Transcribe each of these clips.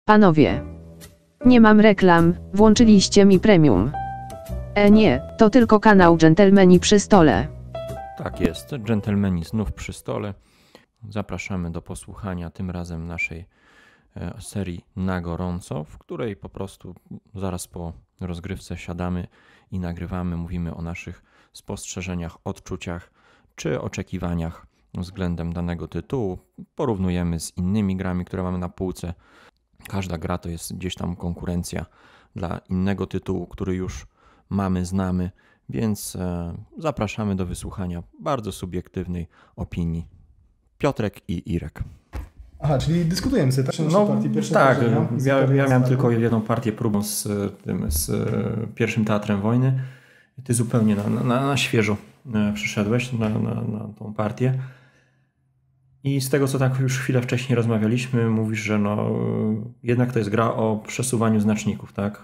Panowie. Nie mam reklam, włączyliście mi premium. Nie, to tylko kanał Dżentelmeni przy stole. Tak jest, dżentelmeni znów przy stole. Zapraszamy do posłuchania tym razem naszej serii Na gorąco, w której po prostu zaraz po rozgrywce siadamy i nagrywamy, mówimy o naszych spostrzeżeniach, odczuciach czy oczekiwaniach względem danego tytułu. Porównujemy z innymi grami, które mamy na półce. Każda gra to jest gdzieś tam konkurencja dla innego tytułu, który już mamy, znamy, więc zapraszamy do wysłuchania bardzo subiektywnej opinii. Piotrek i Irek. Aha, czyli dyskutujemy sobie, tak? Tak, ja miałem tylko jedną partię próbą z pierwszym Teatrem Wojny. Ty zupełnie na świeżo przyszedłeś na tą partię. I z tego, co tak już chwilę wcześniej rozmawialiśmy, mówisz, że jednak to jest gra o przesuwaniu znaczników, tak?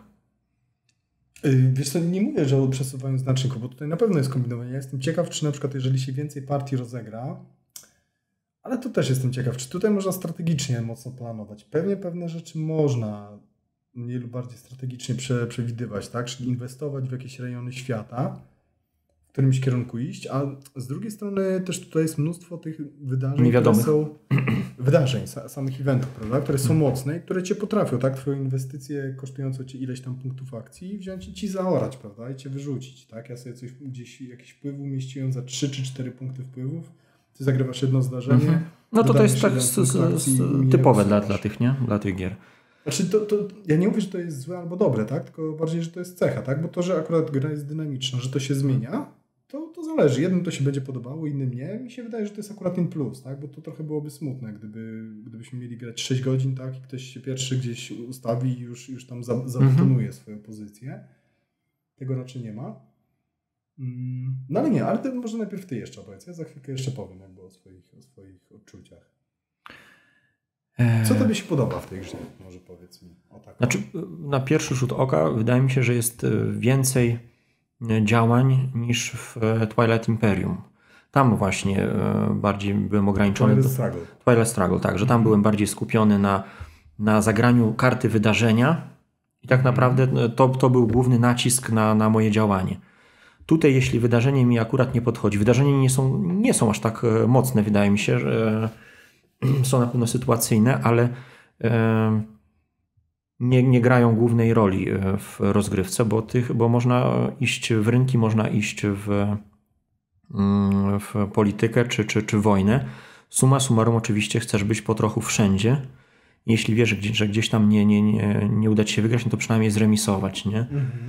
Wiesz co, nie mówię, że o przesuwaniu znaczników, bo tutaj na pewno jest kombinowanie. Ja jestem ciekaw, czy na przykład jeżeli się więcej partii rozegra, ale tu też jestem ciekaw, czy tutaj można strategicznie mocno planować. Pewne rzeczy można mniej lub bardziej strategicznie przewidywać, tak? Czyli inwestować w jakieś rejony świata, w którymś kierunku iść, a z drugiej strony też tutaj jest mnóstwo tych wydarzeń, które są samych eventów, prawda? Które są mocne i które cię potrafią, tak? Twoje inwestycje kosztujące cię ileś tam punktów akcji wziąć i ci zaorać, prawda? I cię wyrzucić, tak? Ja sobie coś gdzieś, jakiś wpływ umieściłem za 3 czy 4 punkty wpływów, ty zagrywasz jedno zdarzenie. No to jest tak typowe dla tych, nie? Dla tych gier. Znaczy ja nie mówię, że to jest złe albo dobre, tak? Tylko bardziej, że to jest cecha, tak? Bo to, że akurat gra jest dynamiczna, że to się zmienia, to zależy. Jednym to się będzie podobało, innym nie. Mi się wydaje, że to jest akurat ten plus, tak? Bo to trochę byłoby smutne, gdybyśmy mieli grać 6 godzin, tak? I ktoś się pierwszy gdzieś ustawi i już tam zabetonuje swoją pozycję. Tego raczej nie ma. No ale nie, ale to może najpierw ty jeszcze opowiedz. Ja za chwilkę jeszcze powiem jakby o swoich odczuciach. Co tobie się podoba w tej grze? Może powiedz mi. Znaczy, na pierwszy rzut oka wydaje mi się, że jest więcej działań niż w Twilight Imperium. Tam właśnie bardziej byłem ograniczony. Twilight Struggle, tak, że tam byłem bardziej skupiony na zagraniu karty wydarzenia i tak naprawdę to był główny nacisk na moje działanie. Tutaj, jeśli wydarzenie mi akurat nie podchodzi, wydarzenia nie są aż tak mocne, wydaje mi się, że są na pewno sytuacyjne, ale nie grają głównej roli w rozgrywce, bo można iść w rynki, można iść w politykę czy wojnę. Summa summarum oczywiście chcesz być po trochu wszędzie. Jeśli wiesz, że gdzieś tam nie uda ci się wygrać, no to przynajmniej zremisować, nie?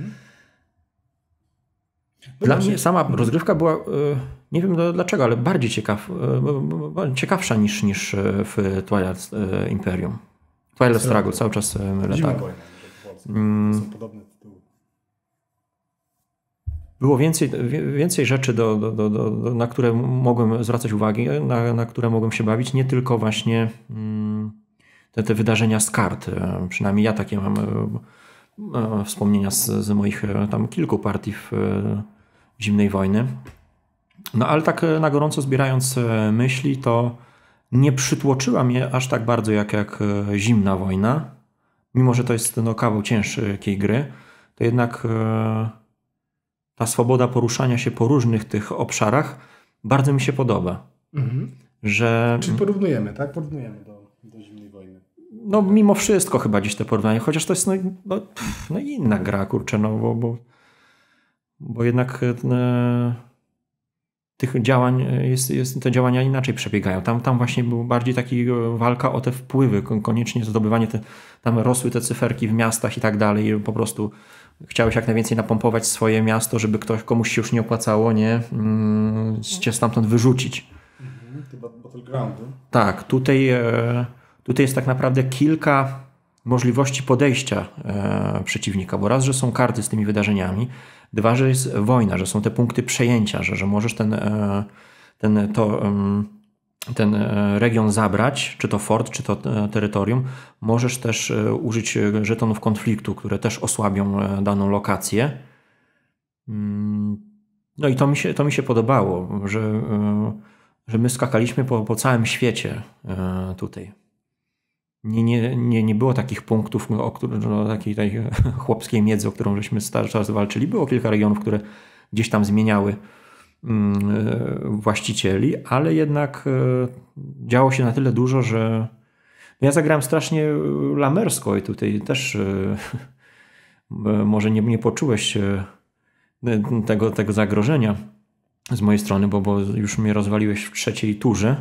Dla mnie sama rozgrywka była, nie wiem dlaczego, ale bardziej ciekawsza niż w Twilight Imperium. Twilight Struggle, cały czas mylę, tak. Są podobne tytuły. Było więcej rzeczy, na które mogłem zwracać uwagę, na które mogłem się bawić, nie tylko właśnie te wydarzenia z kart. Przynajmniej ja takie mam wspomnienia z moich tam kilku partii w Zimnej Wojny. No ale tak na gorąco zbierając myśli, to nie przytłoczyła mnie aż tak bardzo jak Zimna Wojna. Mimo że to jest kawał ciężkiej gry, to jednak ta swoboda poruszania się po różnych tych obszarach bardzo mi się podoba. Czyli porównujemy, tak? Porównujemy do Zimnej Wojny. No mimo wszystko chyba gdzieś te porównanie, chociaż to jest inna gra, kurczę, bo jednak tych działań te działania inaczej przebiegają. Tam właśnie był bardziej taki walka o te wpływy, koniecznie zdobywanie tam rosły te cyferki w miastach i tak dalej. Po prostu chciałeś jak najwięcej napompować swoje miasto, żeby komuś się już nie opłacało, nie? Cię stamtąd wyrzucić. Battlegroundu. Tak, tutaj jest tak naprawdę kilka możliwości podejścia przeciwnika, bo raz, że są karty z tymi wydarzeniami, dwa, że jest wojna, że są te punkty przejęcia, że możesz ten region zabrać, czy to fort, czy to terytorium. Możesz też użyć żetonów konfliktu, które też osłabią daną lokację. No i to mi się podobało, że my skakaliśmy po całym świecie tutaj. nie było takich punktów, takiej chłopskiej miedzy, o którą żeśmy czas walczyli. Było kilka regionów, które gdzieś tam zmieniały właścicieli, ale jednak działo się na tyle dużo, że ja zagrałem strasznie lamersko i tutaj też może nie poczułeś tego zagrożenia z mojej strony, bo już mnie rozwaliłeś w trzeciej turze.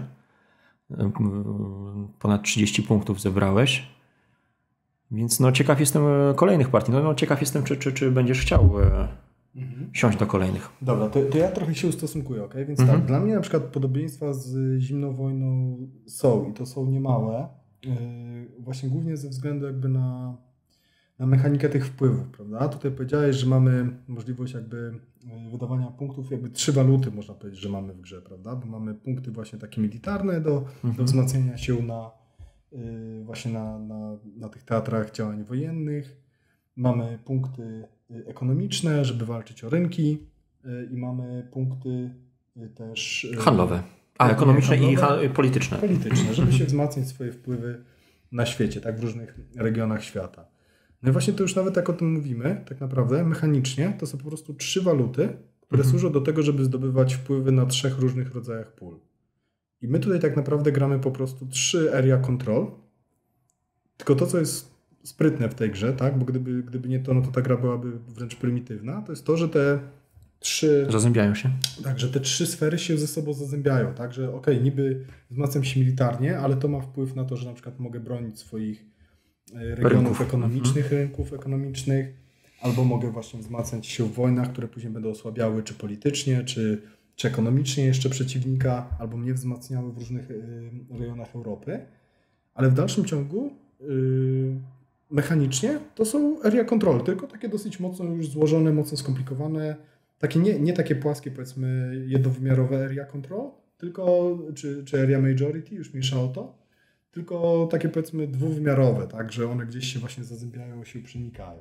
Ponad 30 punktów zebrałeś. Więc ciekaw jestem kolejnych partii. Ciekaw jestem, czy będziesz chciał siąść do kolejnych. Dobra, to ja trochę się ustosunkuję, ok? Więc tak, dla mnie na przykład podobieństwa z zimną wojną są i to są niemałe. Właśnie głównie ze względu jakby na mechanikę tych wpływów, prawda? Tutaj powiedziałeś, że mamy możliwość jakby wydawania punktów, jakby 3 waluty można powiedzieć, że mamy w grze, prawda? Bo mamy punkty właśnie takie militarne do wzmacniania się właśnie na tych teatrach działań wojennych. Mamy punkty ekonomiczne, żeby walczyć o rynki i mamy punkty też handlowe, ekonomiczne i polityczne. Polityczne, żeby się wzmacniać swoje wpływy na świecie, tak, w różnych regionach świata. No i właśnie to już nawet jak o tym mówimy, tak naprawdę mechanicznie to są po prostu 3 waluty, które służą do tego, żeby zdobywać wpływy na 3 różnych rodzajach pól. I my tutaj tak naprawdę gramy po prostu 3 area control, tylko to, co jest sprytne w tej grze, tak, bo gdyby nie to, no to ta gra byłaby wręcz prymitywna, to jest to, że te 3... Zazębiają się. Tak, że te 3 sfery się ze sobą zazębiają, tak, że niby wzmacniam się militarnie, ale to ma wpływ na to, że na przykład mogę bronić swoich regionów ekonomicznych, rynków ekonomicznych, albo mogę właśnie wzmacniać się w wojnach, które później będą osłabiały czy politycznie, czy ekonomicznie jeszcze przeciwnika, albo mnie wzmacniały w różnych rejonach Europy. Ale w dalszym ciągu mechanicznie to są area control, tylko takie dosyć mocno już złożone, mocno skomplikowane, takie nie takie płaskie, powiedzmy jednowymiarowe area control, tylko czy area majority, już mniejsza o to, tylko takie powiedzmy dwuwymiarowe, tak, że one gdzieś się właśnie zazębiają, się przenikają.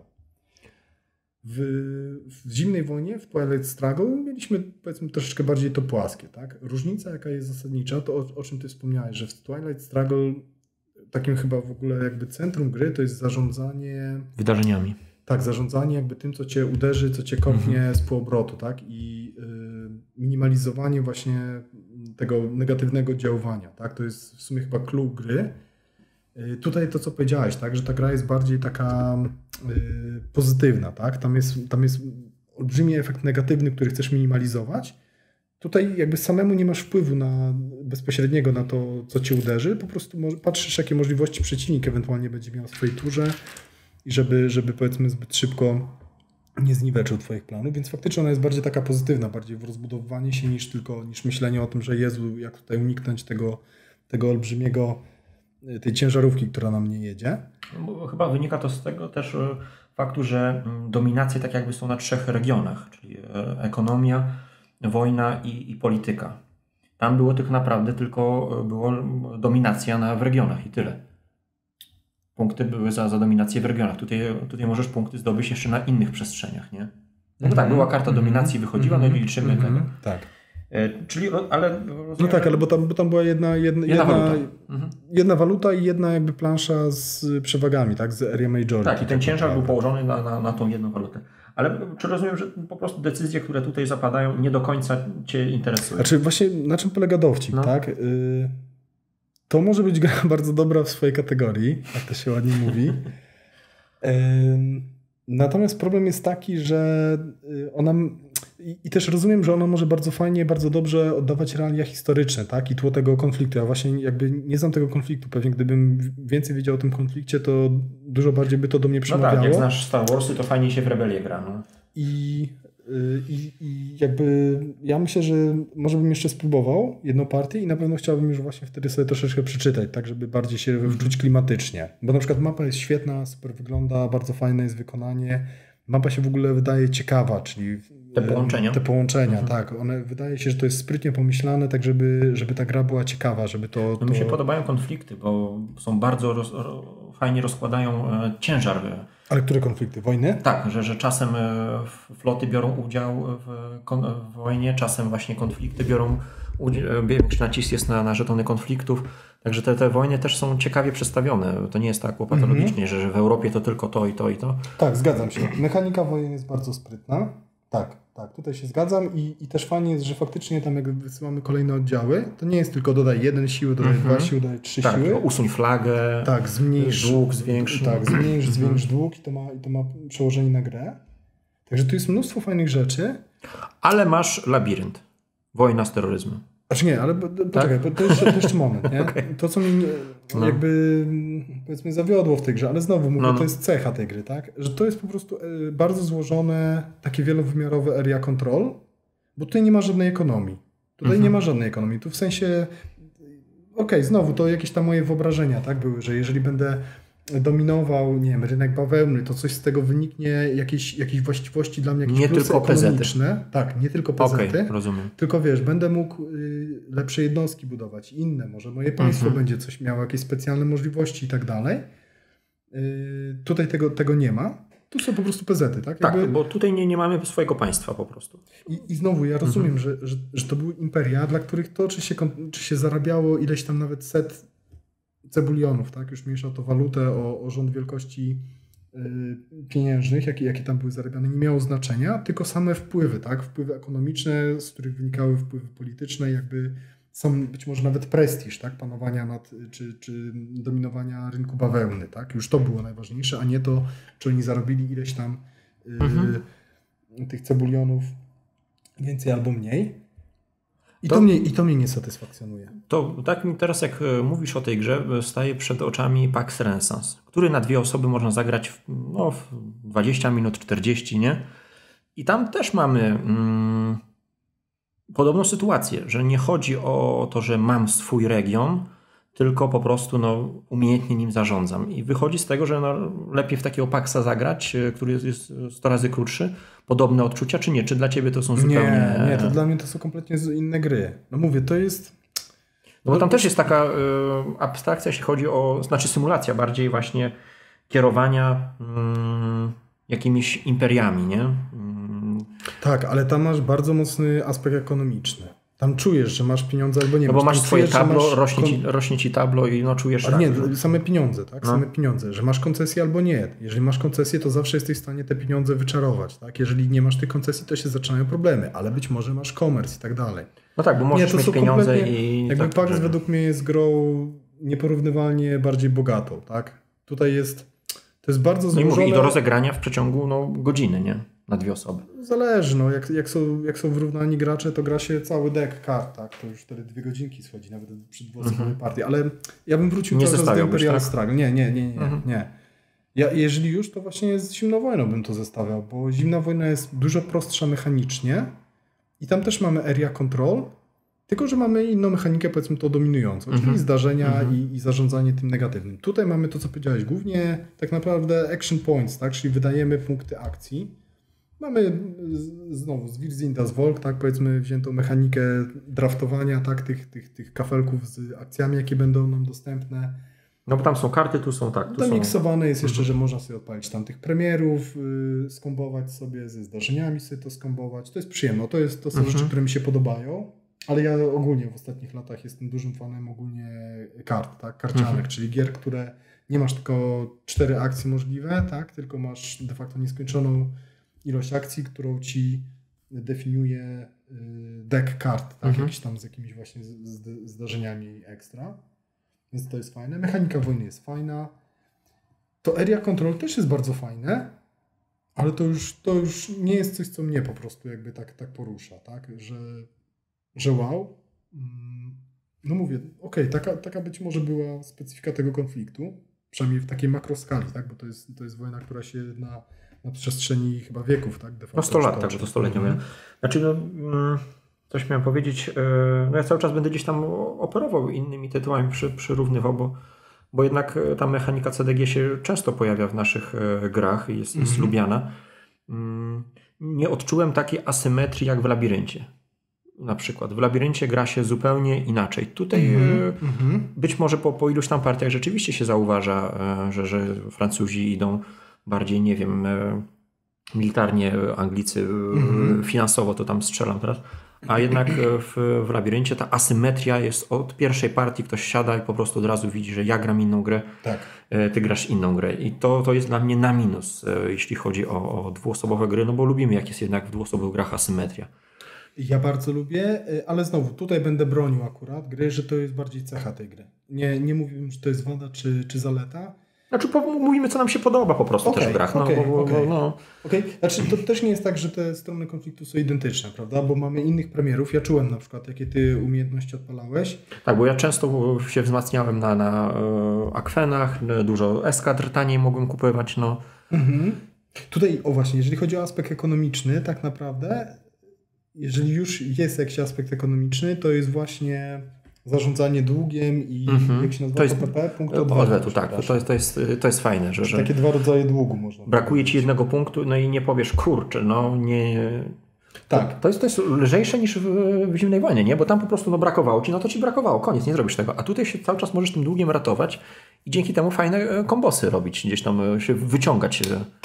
W zimnej wojnie, w Twilight Struggle mieliśmy powiedzmy troszeczkę bardziej to płaskie, tak. Różnica jaka jest zasadnicza, to o czym ty wspomniałeś, że w Twilight Struggle takim chyba w ogóle jakby centrum gry to jest zarządzanie wydarzeniami. Tak, zarządzanie jakby tym, co cię uderzy, co cię kopnie z półobrotu, tak? I minimalizowanie właśnie tego negatywnego oddziaływania, tak? To jest w sumie chyba clue gry. Tutaj to, co powiedziałeś, tak? Że ta gra jest bardziej taka pozytywna, tak? Tam jest olbrzymi efekt negatywny, który chcesz minimalizować. Tutaj jakby samemu nie masz wpływu bezpośredniego na to, co cię uderzy. Po prostu patrzysz, jakie możliwości przeciwnik ewentualnie będzie miał w swojej turze i żeby powiedzmy zbyt szybko nie zniweczył twoich planów, więc faktycznie ona jest bardziej taka pozytywna, bardziej w rozbudowywanie się niż myślenie o tym, że Jezu, jak tutaj uniknąć tego olbrzymiego, tej ciężarówki, która na mnie jedzie. Bo chyba wynika to z tego też faktu, że dominacje tak jakby są na 3 regionach, czyli ekonomia, wojna i polityka. Tam było tak naprawdę tylko dominacja w regionach i tyle. Punkty były za dominację w regionach. Tutaj możesz punkty zdobyć jeszcze na innych przestrzeniach, nie? No tak, była karta dominacji, wychodziła, no i liczymy tego. Tak. Czyli, ale... No tak, ale bo tam była jedna waluta i jedna jakby plansza z przewagami, tak? Z area majority. Tak, i ten ciężar był położony na tą jedną walutę. Ale czy rozumiem, że po prostu decyzje, które tutaj zapadają, nie do końca cię interesują? Znaczy właśnie na czym polega dowcip, tak? To może być gra bardzo dobra w swojej kategorii, jak to się ładnie mówi. Natomiast problem jest taki, że ona... I też rozumiem, że ona może bardzo fajnie, bardzo dobrze oddawać realia historyczne, tak? I tło tego konfliktu. Ja właśnie jakby nie znam tego konfliktu. Pewnie gdybym więcej wiedział o tym konflikcie, to dużo bardziej by to do mnie przemawiało. No tak, jak znasz Star Warsy, to fajnie się w Rebelię gra. No. I jakby ja myślę, że może bym jeszcze spróbował jedną partię i na pewno chciałbym już właśnie wtedy sobie troszeczkę przeczytać, tak żeby bardziej się wczuć klimatycznie. Bo na przykład mapa jest świetna, super wygląda, bardzo fajne jest wykonanie. Mapa się w ogóle wydaje ciekawa, czyli te połączenia, tak. One wydaje się, że to jest sprytnie pomyślane, tak żeby ta gra była ciekawa, żeby to... No mi się podobają konflikty, bo są bardzo fajnie rozkładają ciężar. Ale które konflikty? Wojny? Tak, że czasem floty biorą udział w wojnie, czasem właśnie konflikty biorą większy nacisk jest na żetony konfliktów. Także te wojny też są ciekawie przedstawione. To nie jest tak łopatologicznie, że w Europie to tylko to i to i to. Tak, zgadzam się. Mechanika wojen jest bardzo sprytna. Tak, tutaj się zgadzam i też fajnie jest, że faktycznie tam jak wysyłamy kolejne oddziały, to nie jest tylko dodaj 1 siły, dodaj 2 siły, dodaj 3 siły. Usuń flagę, tak, zmniejsz dług, zwiększ. Tak, zwiększ dług i to ma przełożenie na grę. Także tu jest mnóstwo fajnych rzeczy. Ale masz labirynt. Wojna z terroryzmem. Znaczy nie, ale poczekaj, to jeszcze moment, nie? Okay. To, co mnie jakby powiedzmy zawiodło w tej grze, ale znowu mówię, to jest cecha tej gry, tak? Że to jest po prostu bardzo złożone, takie wielowymiarowe area control, bo tutaj nie ma żadnej ekonomii. Tutaj nie ma żadnej ekonomii. Tu w sensie, znowu to jakieś tam moje wyobrażenia, tak? Były, że jeżeli będę dominował, nie wiem, rynek bawełny, to coś z tego wyniknie, jakieś właściwości dla mnie, jakieś nie plusy tylko ekonomiczne. PZ-y. Tak, nie tylko PZ-y. Rozumiem. Tylko wiesz, będę mógł lepsze jednostki budować, inne, może moje państwo będzie coś miało, jakieś specjalne możliwości i tak dalej. Tutaj tego nie ma. Tu są po prostu PZ-y, tak? Tak, bo tutaj nie mamy swojego państwa po prostu. I znowu ja rozumiem, że to były imperia, dla których to, czy się zarabiało ileś tam nawet set cebulionów, tak? Już mniejsza to walutę o rząd wielkości pieniężnych, jakie tam były zarabiane, nie miało znaczenia, tylko same wpływy, tak? Wpływy ekonomiczne, z których wynikały wpływy polityczne, jakby są być może nawet prestiż, tak? Panowania nad, czy dominowania rynku bawełny, tak? Już to było najważniejsze, a nie to, czy oni zarobili ileś tam tych cebulionów więcej albo mniej. I to mnie nie satysfakcjonuje. To tak mi teraz, jak mówisz o tej grze, staje przed oczami Pax Renaissance, który na 2 osoby można zagrać w 20 minut, 40, nie? I tam też mamy podobną sytuację, że nie chodzi o to, że mam swój region, tylko po prostu umiejętnie nim zarządzam. I wychodzi z tego, że lepiej w takiego Paxa zagrać, który jest 100 razy krótszy. Podobne odczucia, czy nie? Czy dla ciebie to są zupełnie... Nie, to dla mnie to są kompletnie inne gry. No mówię, to jest... No bo tam też jest taka abstrakcja, jeśli chodzi o... Znaczy symulacja bardziej właśnie kierowania jakimiś imperiami, nie? Tak, ale tam masz bardzo mocny aspekt ekonomiczny. Tam czujesz, że masz pieniądze albo nie. No bo masz swoje tablo, masz rośnie ci tablo i czujesz... Ale nie, same pieniądze, tak? Same pieniądze. Że masz koncesję albo nie. Jeżeli masz koncesję, to zawsze jesteś w stanie te pieniądze wyczarować, tak? Jeżeli nie masz tych koncesji, to się zaczynają problemy, ale być może masz komers i tak dalej. No tak, bo możesz mieć pieniądze i... Jakby tak, Pax według mnie jest grą nieporównywalnie bardziej bogatą, tak? Tutaj to jest bardzo złożone... I do rozegrania w przeciągu godziny, nie? Na 2 osoby. Zależy, jak są wyrównani gracze, to gra się cały deck kart, tak? To już wtedy 2 godzinki schodzi, nawet przy 2-osobowej partii, ale ja bym wrócił cały czas do Imperial Struggle. Nie. Jeżeli już, to właśnie z Zimną Wojną bym to zestawiał, bo Zimna Wojna jest dużo prostsza mechanicznie i tam też mamy area control, tylko że mamy inną mechanikę, powiedzmy to dominującą, czyli zdarzenia i zarządzanie tym negatywnym. Tutaj mamy to, co powiedziałeś, głównie tak naprawdę action points, tak? Czyli wydajemy punkty akcji. Mamy znowu z Wirzindas Volk, tak, powiedzmy wziętą mechanikę draftowania, tak, tych kafelków z akcjami, jakie będą nam dostępne. No bo tam są karty, tu są tak. Zamiksowane jest jeszcze, że można sobie odpalić tam tych premierów, skombować sobie ze zdarzeniami, sobie to skombować. To jest przyjemne, to są rzeczy, które mi się podobają, ale ja ogólnie w ostatnich latach jestem dużym fanem ogólnie kart, tak, karcianek, czyli gier, które nie masz tylko 4 akcje możliwe, tak, tylko masz de facto nieskończoną ilość akcji, którą ci definiuje deck kart, tak? Jakiś tam z jakimiś właśnie zdarzeniami ekstra. Więc to jest fajne. Mechanika wojny jest fajna. To area control też jest bardzo fajne, ale to już nie jest coś, co mnie po prostu jakby tak porusza, tak? Że wow. No mówię, taka być może była specyfika tego konfliktu, przynajmniej w takiej makroskali, tak? Bo to jest wojna, która się na przestrzeni chyba wieków, tak? De facto 100 lat, także to 100-letnia wojna. Znaczy, coś miałem powiedzieć, ja cały czas będę gdzieś tam operował innymi tytułami, przyrównywał, bo jednak ta mechanika CDG się często pojawia w naszych grach i jest lubiana. Nie odczułem takiej asymetrii jak w Labiryncie. Na przykład w Labiryncie gra się zupełnie inaczej. Tutaj być może po iluś tam partiach rzeczywiście się zauważa, że Francuzi idą bardziej, nie wiem, militarnie Anglicy, finansowo to tam strzelam teraz, a jednak w Labiryncie ta asymetria jest od pierwszej partii, ktoś siada i po prostu od razu widzi, że ja gram inną grę, Tak. ty grasz inną grę i to jest dla mnie na minus, jeśli chodzi o dwuosobowe gry, no bo lubimy jak jest jednak w dwuosobowych grach asymetria. Ja bardzo lubię, ale znowu tutaj będę bronił akurat gry, że to jest bardziej cecha tej gry. Nie mówiłem, że to jest wada czy zaleta. Znaczy mówimy, co nam się podoba po prostu też w grach. Okej. Znaczy to też nie jest tak, że te strony konfliktu są identyczne, prawda? Bo mamy innych premierów. Ja czułem na przykład, jakie ty umiejętności odpalałeś. Tak, bo ja często się wzmacniałem na akwenach, dużo eskadr taniej mogłem kupować. No. Tutaj, właśnie, jeżeli chodzi o aspekt ekonomiczny, tak naprawdę, jeżeli już jest jakiś aspekt ekonomiczny, to jest właśnie zarządzanie długiem i jak się nazywa PPP? Punkt odwetu. Tak, to jest fajne. Że takie dwa rodzaje długu można brakuje powiedzieć. Ci jednego punktu, no i nie powiesz, kurczę, no nie... Tak. To jest lżejsze niż w Zimnej Wojnie, nie? Bo tam po prostu brakowało ci, no to ci brakowało, koniec, nie zrobisz tego. A tutaj się cały czas możesz tym długiem ratować i dzięki temu fajne kombosy robić, gdzieś tam się wyciągać.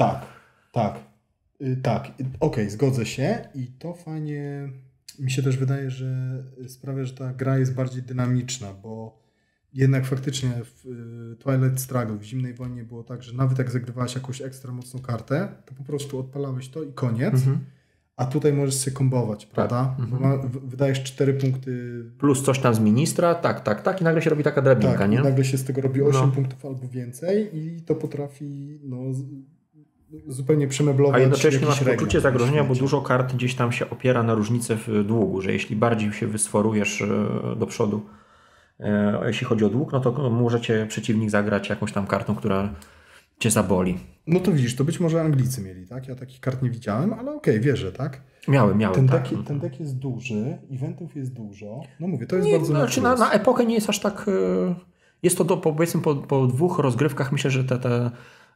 Tak. Okej, zgodzę się i to fajnie... Mi się też wydaje, że sprawia, że ta gra jest bardziej dynamiczna, bo jednak faktycznie w Twilight Struggle, w Zimnej Wojnie było tak, że nawet jak zagrywałeś jakąś ekstra mocną kartę, to po prostu odpalałeś to i koniec, a tutaj możesz się kombować, prawda? Bo wydajesz 4 punkty... Plus coś tam z ministra, tak i nagle się robi taka drabinka, nie? Nagle się z tego robi 8 punktów albo więcej i to potrafi zupełnie przemeblować. A jednocześnie masz poczucie zagrożenia, bo dużo kart gdzieś tam się opiera na różnicę w długu, że jeśli bardziej się wysforujesz do przodu, jeśli chodzi o dług, no to może cię przeciwnik zagrać jakąś tam kartą, która cię zaboli. No to widzisz, to być może Anglicy mieli, tak? Ja takich kart nie widziałem, ale okej, wierzę, tak? Miałem, Ten deck jest duży, eventów jest dużo. No mówię, to jest bardzo... Znaczy na epokę nie jest aż tak... Jest to powiedzmy po 2 rozgrywkach, myślę, że te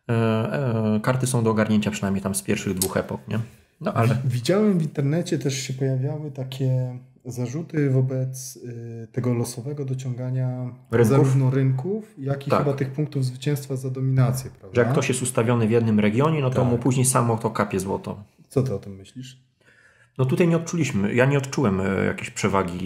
karty są do ogarnięcia przynajmniej tam z pierwszych 2 epok, nie? No ale... Widziałem w internecie też się pojawiały takie zarzuty wobec tego losowego dociągania zarówno rynków, jak i chyba tych punktów zwycięstwa za dominację, prawda? Że jak ktoś jest ustawiony w jednym regionie, no to mu później samo to kapie złoto. Co ty o tym myślisz? No tutaj ja nie odczułem jakiejś przewagi.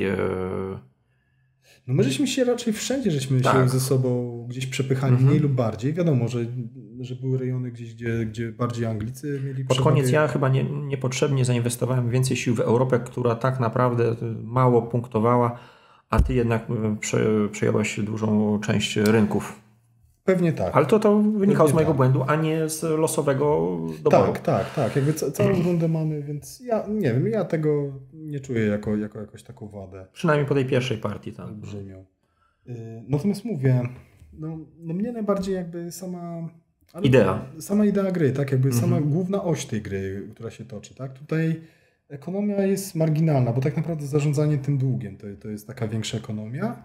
No my żeśmy się raczej wszędzie się ze sobą gdzieś przepychali, mniej lub bardziej. Wiadomo, że były rejony gdzieś, gdzie bardziej Anglicy mieli przewagę. Pod koniec ja chyba niepotrzebnie zainwestowałem więcej sił w Europę, która tak naprawdę mało punktowała, a ty jednak przejąłeś dużą część rynków. Pewnie tak. Ale to wynikało z mojego błędu, a nie z losowego doboru. Tak. Jakby całą rundę mamy, więc ja nie wiem, ja tego nie czuję jako jakąś taką wadę. Przynajmniej po tej pierwszej partii. Tak. Brzemią. Natomiast mówię, no mnie najbardziej jakby sama idea gry, tak? Jakby sama główna oś tej gry, która się toczy, tak? Tutaj ekonomia jest marginalna, bo tak naprawdę zarządzanie tym długiem to jest taka większa ekonomia.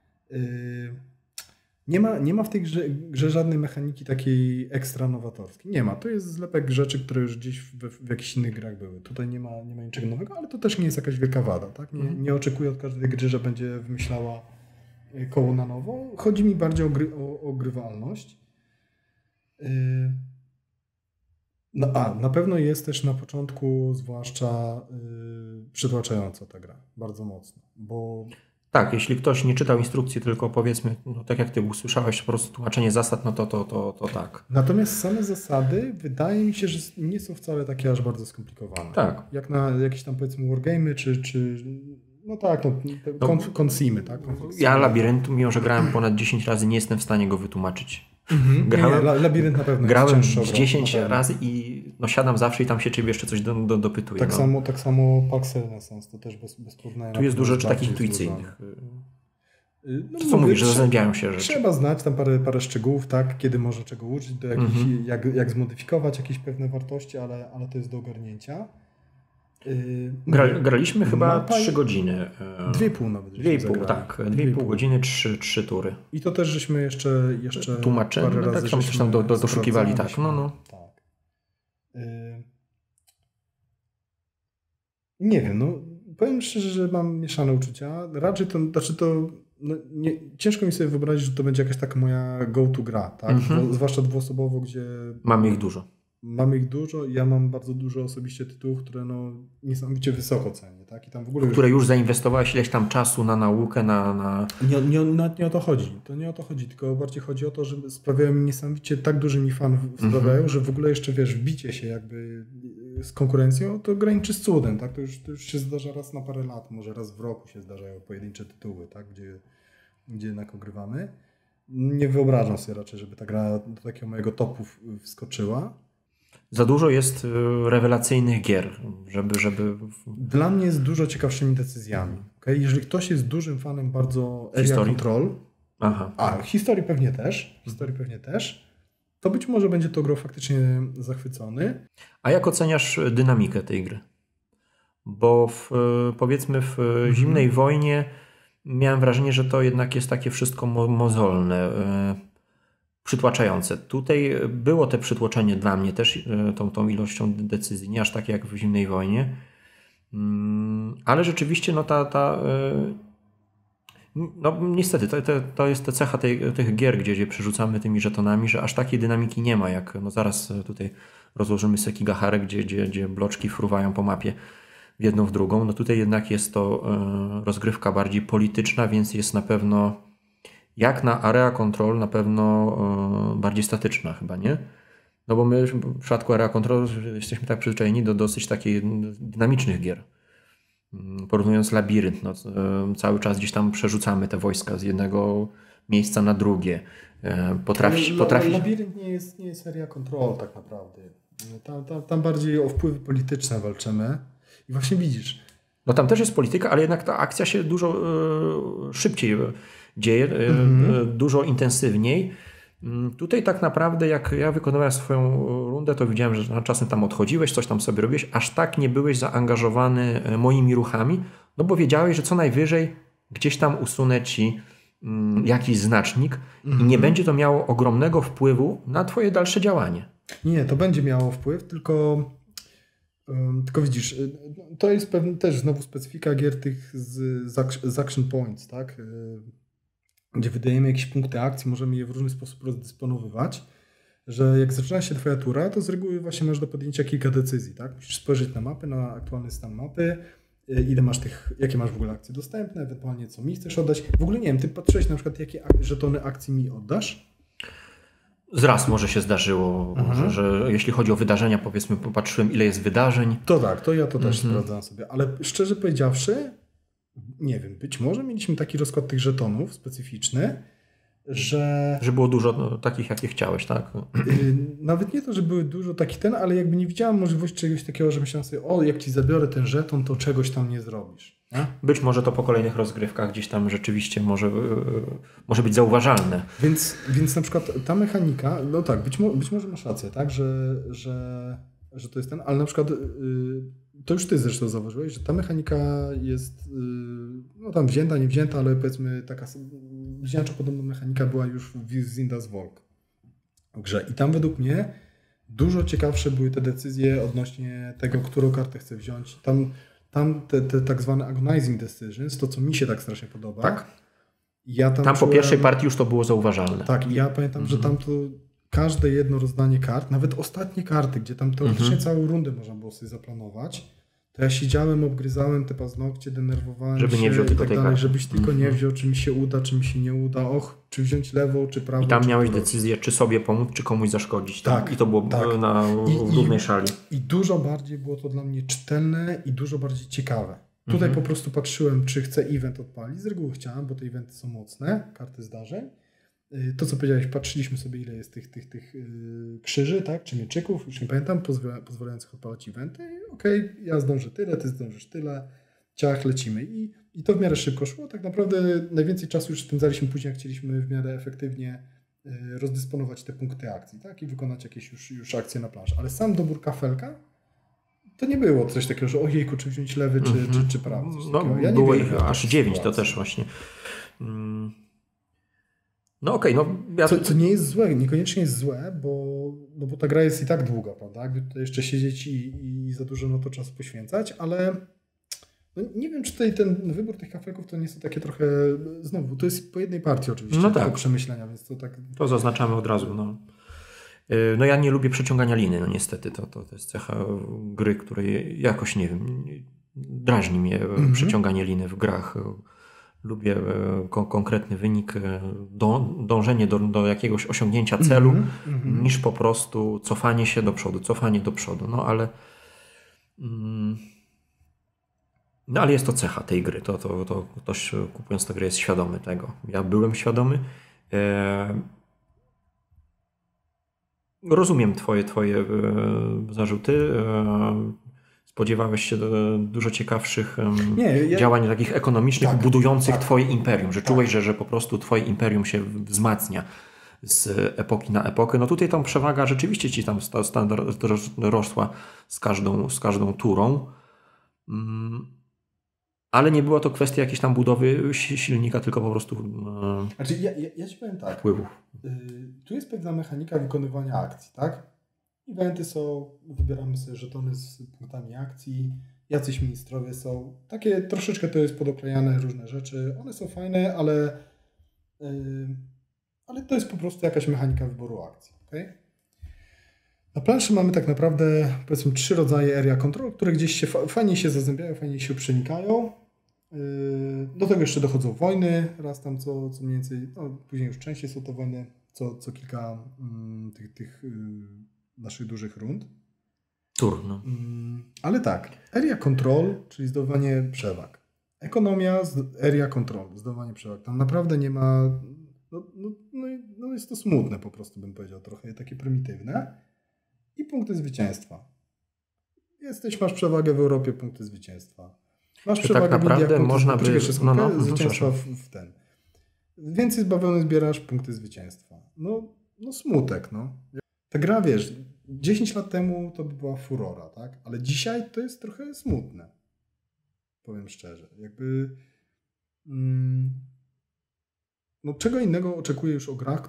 Nie ma w tej grze żadnej mechaniki takiej ekstra nowatorskiej. Nie ma. To jest zlepek rzeczy, które już gdzieś w jakichś innych grach były. Tutaj nie ma niczego nowego, ale to też nie jest jakaś wielka wada. Tak? Nie oczekuję od każdej gry, że będzie wymyślała koło na nowo. Chodzi mi bardziej o grywalność. Na pewno jest też na początku zwłaszcza przytłaczająca ta gra. Bardzo mocno. Bo tak, jeśli ktoś nie czytał instrukcji, tylko powiedzmy, no tak jak ty usłyszałeś po prostu tłumaczenie zasad, no to tak. Natomiast same zasady wydaje mi się, że nie są wcale takie aż bardzo skomplikowane. Tak. Jak na jakieś tam powiedzmy wargamey, czy consimy, tak? Ja Labiryntu, mimo że grałem ponad 10 razy, nie jestem w stanie go wytłumaczyć. Labirynt na pewno grałem 10 razy i siadam zawsze i tam się ciebie jeszcze coś dopytuje. Tak samo Pax Renaissance, to też bez porównania. Tu jest dużo rzeczy takich intuicyjnych. Co mówisz, że zazębiają się rzeczy. Trzeba znać tam parę szczegółów, tak, kiedy można czego użyć, do jakich, jak zmodyfikować jakieś pewne wartości, ale to jest do ogarnięcia. Graliśmy chyba 3 godziny. 2,5 nawet. 2,5, tak. 2,5 godziny, 3 tury. I to też żeśmy jeszcze tłumaczyli, parę razy tak, coś tam doszukiwali, tak. No. Tak. Nie wiem, powiem szczerze, że mam mieszane uczucia. Raczej ciężko mi sobie wyobrazić, że to będzie jakaś taka moja go-to gra, tak? Zwłaszcza dwuosobowo, gdzie... Mamy ich dużo. Mamy ich dużo i ja mam bardzo dużo osobiście tytułów, które no niesamowicie wysoko cenię, tak? I tam w ogóle które już zainwestowałeś ileś tam czasu na naukę, na... Nawet nie o to chodzi. To nie o to chodzi, tylko bardziej chodzi o to, że sprawiają mi niesamowicie tak duży mi fan sprawiają, że w ogóle jeszcze wbicie się jakby z konkurencją, to graniczy z cudem, tak? To już się zdarza raz na parę lat, może raz w roku się zdarzają pojedyncze tytuły, tak? Gdzie jednak ogrywamy. Nie wyobrażam sobie raczej, żeby ta gra do takiego mojego topu wskoczyła. Za dużo jest rewelacyjnych gier, żeby... Dla mnie jest dużo ciekawszymi decyzjami. Okay? Jeżeli ktoś jest dużym fanem bardzo Area Control, historii pewnie też, to być może będzie to grą faktycznie zachwycony. A jak oceniasz dynamikę tej gry? Bo powiedzmy w Zimnej Wojnie miałem wrażenie, że to jednak jest takie wszystko mozolne, przytłaczające. Tutaj było te przytłoczenie dla mnie też tą ilością decyzji, nie aż takie jak w Zimnej Wojnie, ale rzeczywiście no no niestety to jest ta cecha tych gier, gdzie przerzucamy tymi żetonami, że aż takiej dynamiki nie ma, jak no zaraz tutaj rozłożymy Sekigahara, gdzie bloczki fruwają po mapie w jedną w drugą. No tutaj jednak jest to rozgrywka bardziej polityczna, więc jest na pewno jak na Area Control na pewno bardziej statyczna chyba, nie? No bo my w przypadku Area Control jesteśmy tak przyzwyczajeni do dosyć takich dynamicznych gier. Porównując Labirynt, no, cały czas gdzieś tam przerzucamy te wojska z jednego miejsca na drugie. Labirynt nie jest Area Control tak naprawdę. Tam bardziej o wpływy polityczne walczymy. I właśnie widzisz. No tam też jest polityka, ale jednak ta akcja się dużo szybciej dzieje, dużo intensywniej. Tutaj tak naprawdę jak ja wykonywałem swoją rundę, to widziałem, że czasem tam odchodziłeś, coś tam sobie robiłeś, aż tak nie byłeś zaangażowany moimi ruchami, no bo wiedziałeś, że co najwyżej gdzieś tam usunę ci jakiś znacznik i nie będzie to miało ogromnego wpływu na twoje dalsze działanie. Nie, to będzie miało wpływ, tylko widzisz, to jest pewnie też znowu specyfika gier tych z action points, tak? Gdzie wydajemy jakieś punkty akcji, możemy je w różny sposób rozdysponowywać, że jak zaczyna się twoja tura, to z reguły właśnie masz do podjęcia kilka decyzji, tak? Musisz spojrzeć na mapę, na aktualny stan mapy, ile masz jakie masz w ogóle akcje dostępne, ewentualnie co mi chcesz oddać. W ogóle nie wiem, ty patrzyłeś na przykład, jakie żetony akcji mi oddasz? Zraz może się zdarzyło, że jeśli chodzi o wydarzenia, powiedzmy, popatrzyłem, ile jest wydarzeń. To tak, to ja to też sprawdzam sobie, ale szczerze powiedziawszy, nie wiem, być może mieliśmy taki rozkład tych żetonów specyficzny, że było dużo takich, jakie chciałeś, tak? Nawet nie to, że były dużo ale jakby nie widziałem możliwości czegoś takiego, że myślałem sobie, jak ci zabiorę ten żeton, to czegoś tam nie zrobisz. Nie? Być może to po kolejnych rozgrywkach gdzieś tam rzeczywiście może być zauważalne. Więc na przykład ta mechanika, no tak, być może masz rację, tak, że to jest ale na przykład to już ty zresztą zauważyłeś, że ta mechanika jest no tam wzięta, nie wzięta, ale powiedzmy taka wzięcza podobna mechanika była już w Zinda's Walk w grze. I tam według mnie dużo ciekawsze były te decyzje odnośnie tego, którą kartę chcę wziąć. Tam te tak zwane agonizing decisions, to co mi się tak strasznie podoba. Tak. Ja tam po pierwszej partii już to było zauważalne. Tak, i ja pamiętam, że tam to każde jedno rozdanie kart, nawet ostatnie karty, gdzie tam teoretycznie całą rundę można było sobie zaplanować, to ja siedziałem, obgryzałem te paznokcie, denerwowałem żeby się nie wziął i tylko tak tej dalej, karty. żebyś tylko nie wziął, czy mi się uda, czy mi się nie uda, czy wziąć lewą, czy prawą. I tam miałeś którą. decyzję, czy sobie pomóc, czy komuś zaszkodzić. Tak. I to było w równej szali. I dużo bardziej było to dla mnie czytelne i dużo bardziej ciekawe. Tutaj po prostu patrzyłem, czy chcę event odpalić. Z reguły chciałem, bo te eventy są mocne, karty zdarzeń. To, co powiedziałeś, patrzyliśmy sobie, ile jest tych krzyży, tak, czy mieczyków, już nie pamiętam, pozwalających odpalać eventy. Okej, ja zdążę tyle, ty zdążysz tyle, ciach, lecimy. I to w miarę szybko szło. Tak naprawdę najwięcej czasu już spędzaliśmy później, jak chcieliśmy w miarę efektywnie rozdysponować te punkty akcji, tak, i wykonać jakieś już akcje na planszy. Ale sam dobór kafelka, to nie było coś takiego, że ojejku, czy wziąć lewy, czy prawy. No, ja było ich aż 9, to też właśnie. No okej, Co nie jest złe, niekoniecznie jest złe, bo ta gra jest i tak długa, prawda? Jakby tutaj jeszcze siedzieć i za dużo na to czasu poświęcać, ale no nie wiem, czy tutaj ten wybór tych kafelków to nie są takie trochę, znowu, to jest po jednej partii oczywiście, no tak. przemyślenia, więc to tak... To zaznaczamy od razu, no. No ja nie lubię przeciągania liny, no niestety. To jest cecha gry, której jakoś, nie wiem, drażni mnie przeciąganie liny w grach. Lubię konkretny wynik, dążenie do jakiegoś osiągnięcia celu, niż po prostu cofanie się do przodu. No ale jest to cecha tej gry. To ktoś kupując tę grę jest świadomy tego. Ja byłem świadomy. Rozumiem twoje zarzuty. Spodziewałeś się dużo ciekawszych działań takich ekonomicznych, budujących twoje imperium, że czułeś, że po prostu twoje imperium się wzmacnia z epoki na epokę. No tutaj tam przewaga rzeczywiście ci tam standard rosła z każdą turą. Ale nie była to kwestia jakiejś tam budowy silnika, tylko po prostu Znaczy ja ci powiem tak. wpływów. Tu jest pewna mechanika wykonywania akcji, tak? Eventy są, wybieramy sobie żetony z punktami akcji, jacyś ministrowie są. Takie troszeczkę to jest podoklejane różne rzeczy. One są fajne, ale to jest po prostu jakaś mechanika wyboru akcji, okay? Na planszy mamy tak naprawdę, powiedzmy, 3 rodzaje area control, które gdzieś się fajnie się zazębiają, fajnie się przenikają. Do tego jeszcze dochodzą wojny, raz tam co mniej więcej, no później już częściej są to wojny, co kilka tych naszych dużych rund. No. Ale tak, area control, czyli zdobywanie przewag. Ekonomia, area control, zdobywanie przewag. Tam naprawdę nie ma, no jest to smutne po prostu, bym powiedział, trochę takie prymitywne. I punkty zwycięstwa. Masz przewagę w Europie, punkty zwycięstwa. Masz przewagę tak naprawdę w Indiach, można by... zwycięstwa w ten. Więcej z bawełny zbierasz, punkty zwycięstwa. No smutek, no. Ta gra, wiesz, 10 lat temu to by była furora, tak? Ale dzisiaj to jest trochę smutne. Powiem szczerze. Jakby... no czego innego oczekuję już o grach,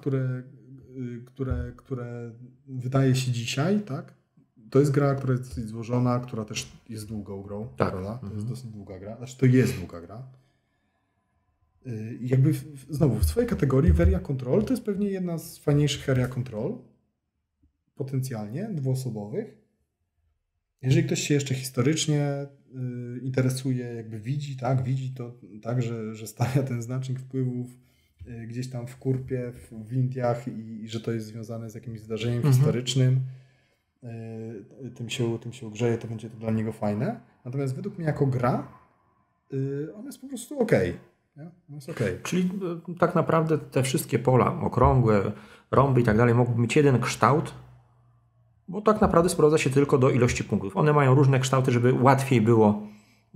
które wydaje się dzisiaj, tak? To jest gra, która jest dosyć złożona, która też jest długą grą, tak. Prawda? To jest dosyć długa gra. Znaczy to jest długa gra. I jakby znowu w swojej kategorii area control to jest pewnie jedna z fajniejszych area control, potencjalnie, dwuosobowych. Jeżeli ktoś się jeszcze historycznie interesuje, jakby widzi to tak, że stawia ten znacznik wpływów gdzieś tam w Kurpie, w Indiach i że to jest związane z jakimś zdarzeniem historycznym, tym się ugrzeje, to będzie to dla niego fajne. Natomiast według mnie jako gra on jest po prostu okej. On jest okej. Czyli tak naprawdę te wszystkie pola, okrągłe, rąby i tak dalej, mogą mieć jeden kształt, bo tak naprawdę sprowadza się tylko do ilości punktów. One mają różne kształty, żeby łatwiej było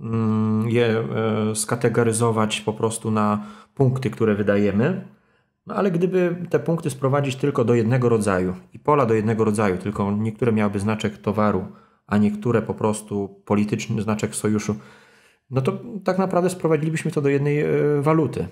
je skategoryzować po prostu na punkty, które wydajemy. No ale gdyby te punkty sprowadzić tylko do jednego rodzaju i pola do jednego rodzaju, tylko niektóre miałyby znaczek towaru, a niektóre po prostu polityczny znaczek sojuszu, no to tak naprawdę sprowadzilibyśmy to do jednej waluty.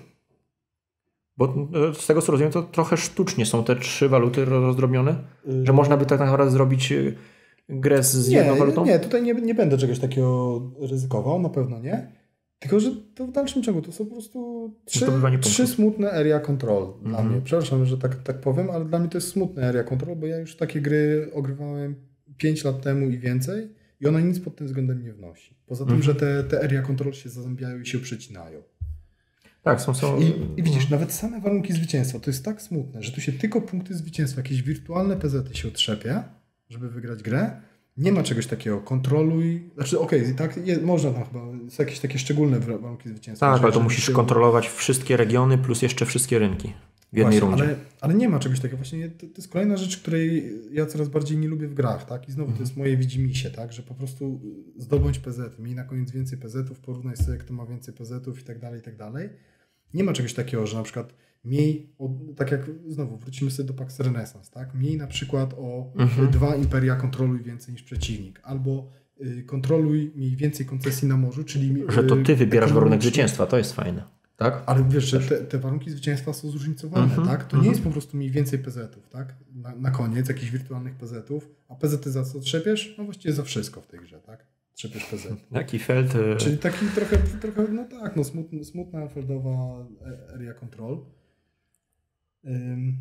Bo z tego co rozumiem, to trochę sztucznie są te 3 waluty rozdrobnione, że można by tak naprawdę zrobić grę z jedną walutą? Nie, tutaj nie będę czegoś takiego ryzykował, na pewno nie. Tylko, że to w dalszym ciągu to są po prostu 3 smutne area control dla mnie. Przepraszam, że tak powiem, ale dla mnie to jest smutne area control, bo ja już takie gry ogrywałem 5 lat temu i więcej i ona nic pod tym względem nie wnosi. Poza tym, że te area control się zazębiają i się przecinają. Tak, są... I widzisz, nawet same warunki zwycięstwa, to jest tak smutne, że tu się tylko punkty zwycięstwa, jakieś wirtualne PZ-y się otrzepie, żeby wygrać grę. Nie ma czegoś takiego, kontroluj, znaczy tak, można tam chyba, są jakieś takie szczególne warunki zwycięstwa. Tak, ale to musisz kontrolować wszystkie regiony plus jeszcze wszystkie rynki w jednej rundzie. Ale nie ma czegoś takiego, właśnie to jest kolejna rzecz, której ja coraz bardziej nie lubię w grach, tak? I znowu to jest moje widzimisię, tak? Że po prostu zdobądź PZ, miej na koniec więcej PZ-ów, porównaj sobie, kto ma więcej PZ-ów i tak dalej, i tak dalej. Nie ma czegoś takiego, że na przykład tak jak znowu wrócimy sobie do Pax Renaissance, tak? Miej na przykład o 2 imperia kontroluj więcej niż przeciwnik, albo kontroluj, miej więcej koncesji na morzu, czyli... Że to ty wybierasz warunek zwycięstwa, to jest fajne, tak? Ale wiesz, że te warunki zwycięstwa są zróżnicowane, tak? To nie jest po prostu miej więcej PZ-ów, tak? Na koniec jakichś wirtualnych PZ-ów, a PZ-y za co trzepiesz? No właściwie za wszystko w tej grze, tak? Trzepiesz PZ. Jaki feld... Czyli taki trochę, no tak, smutna feldowa area control.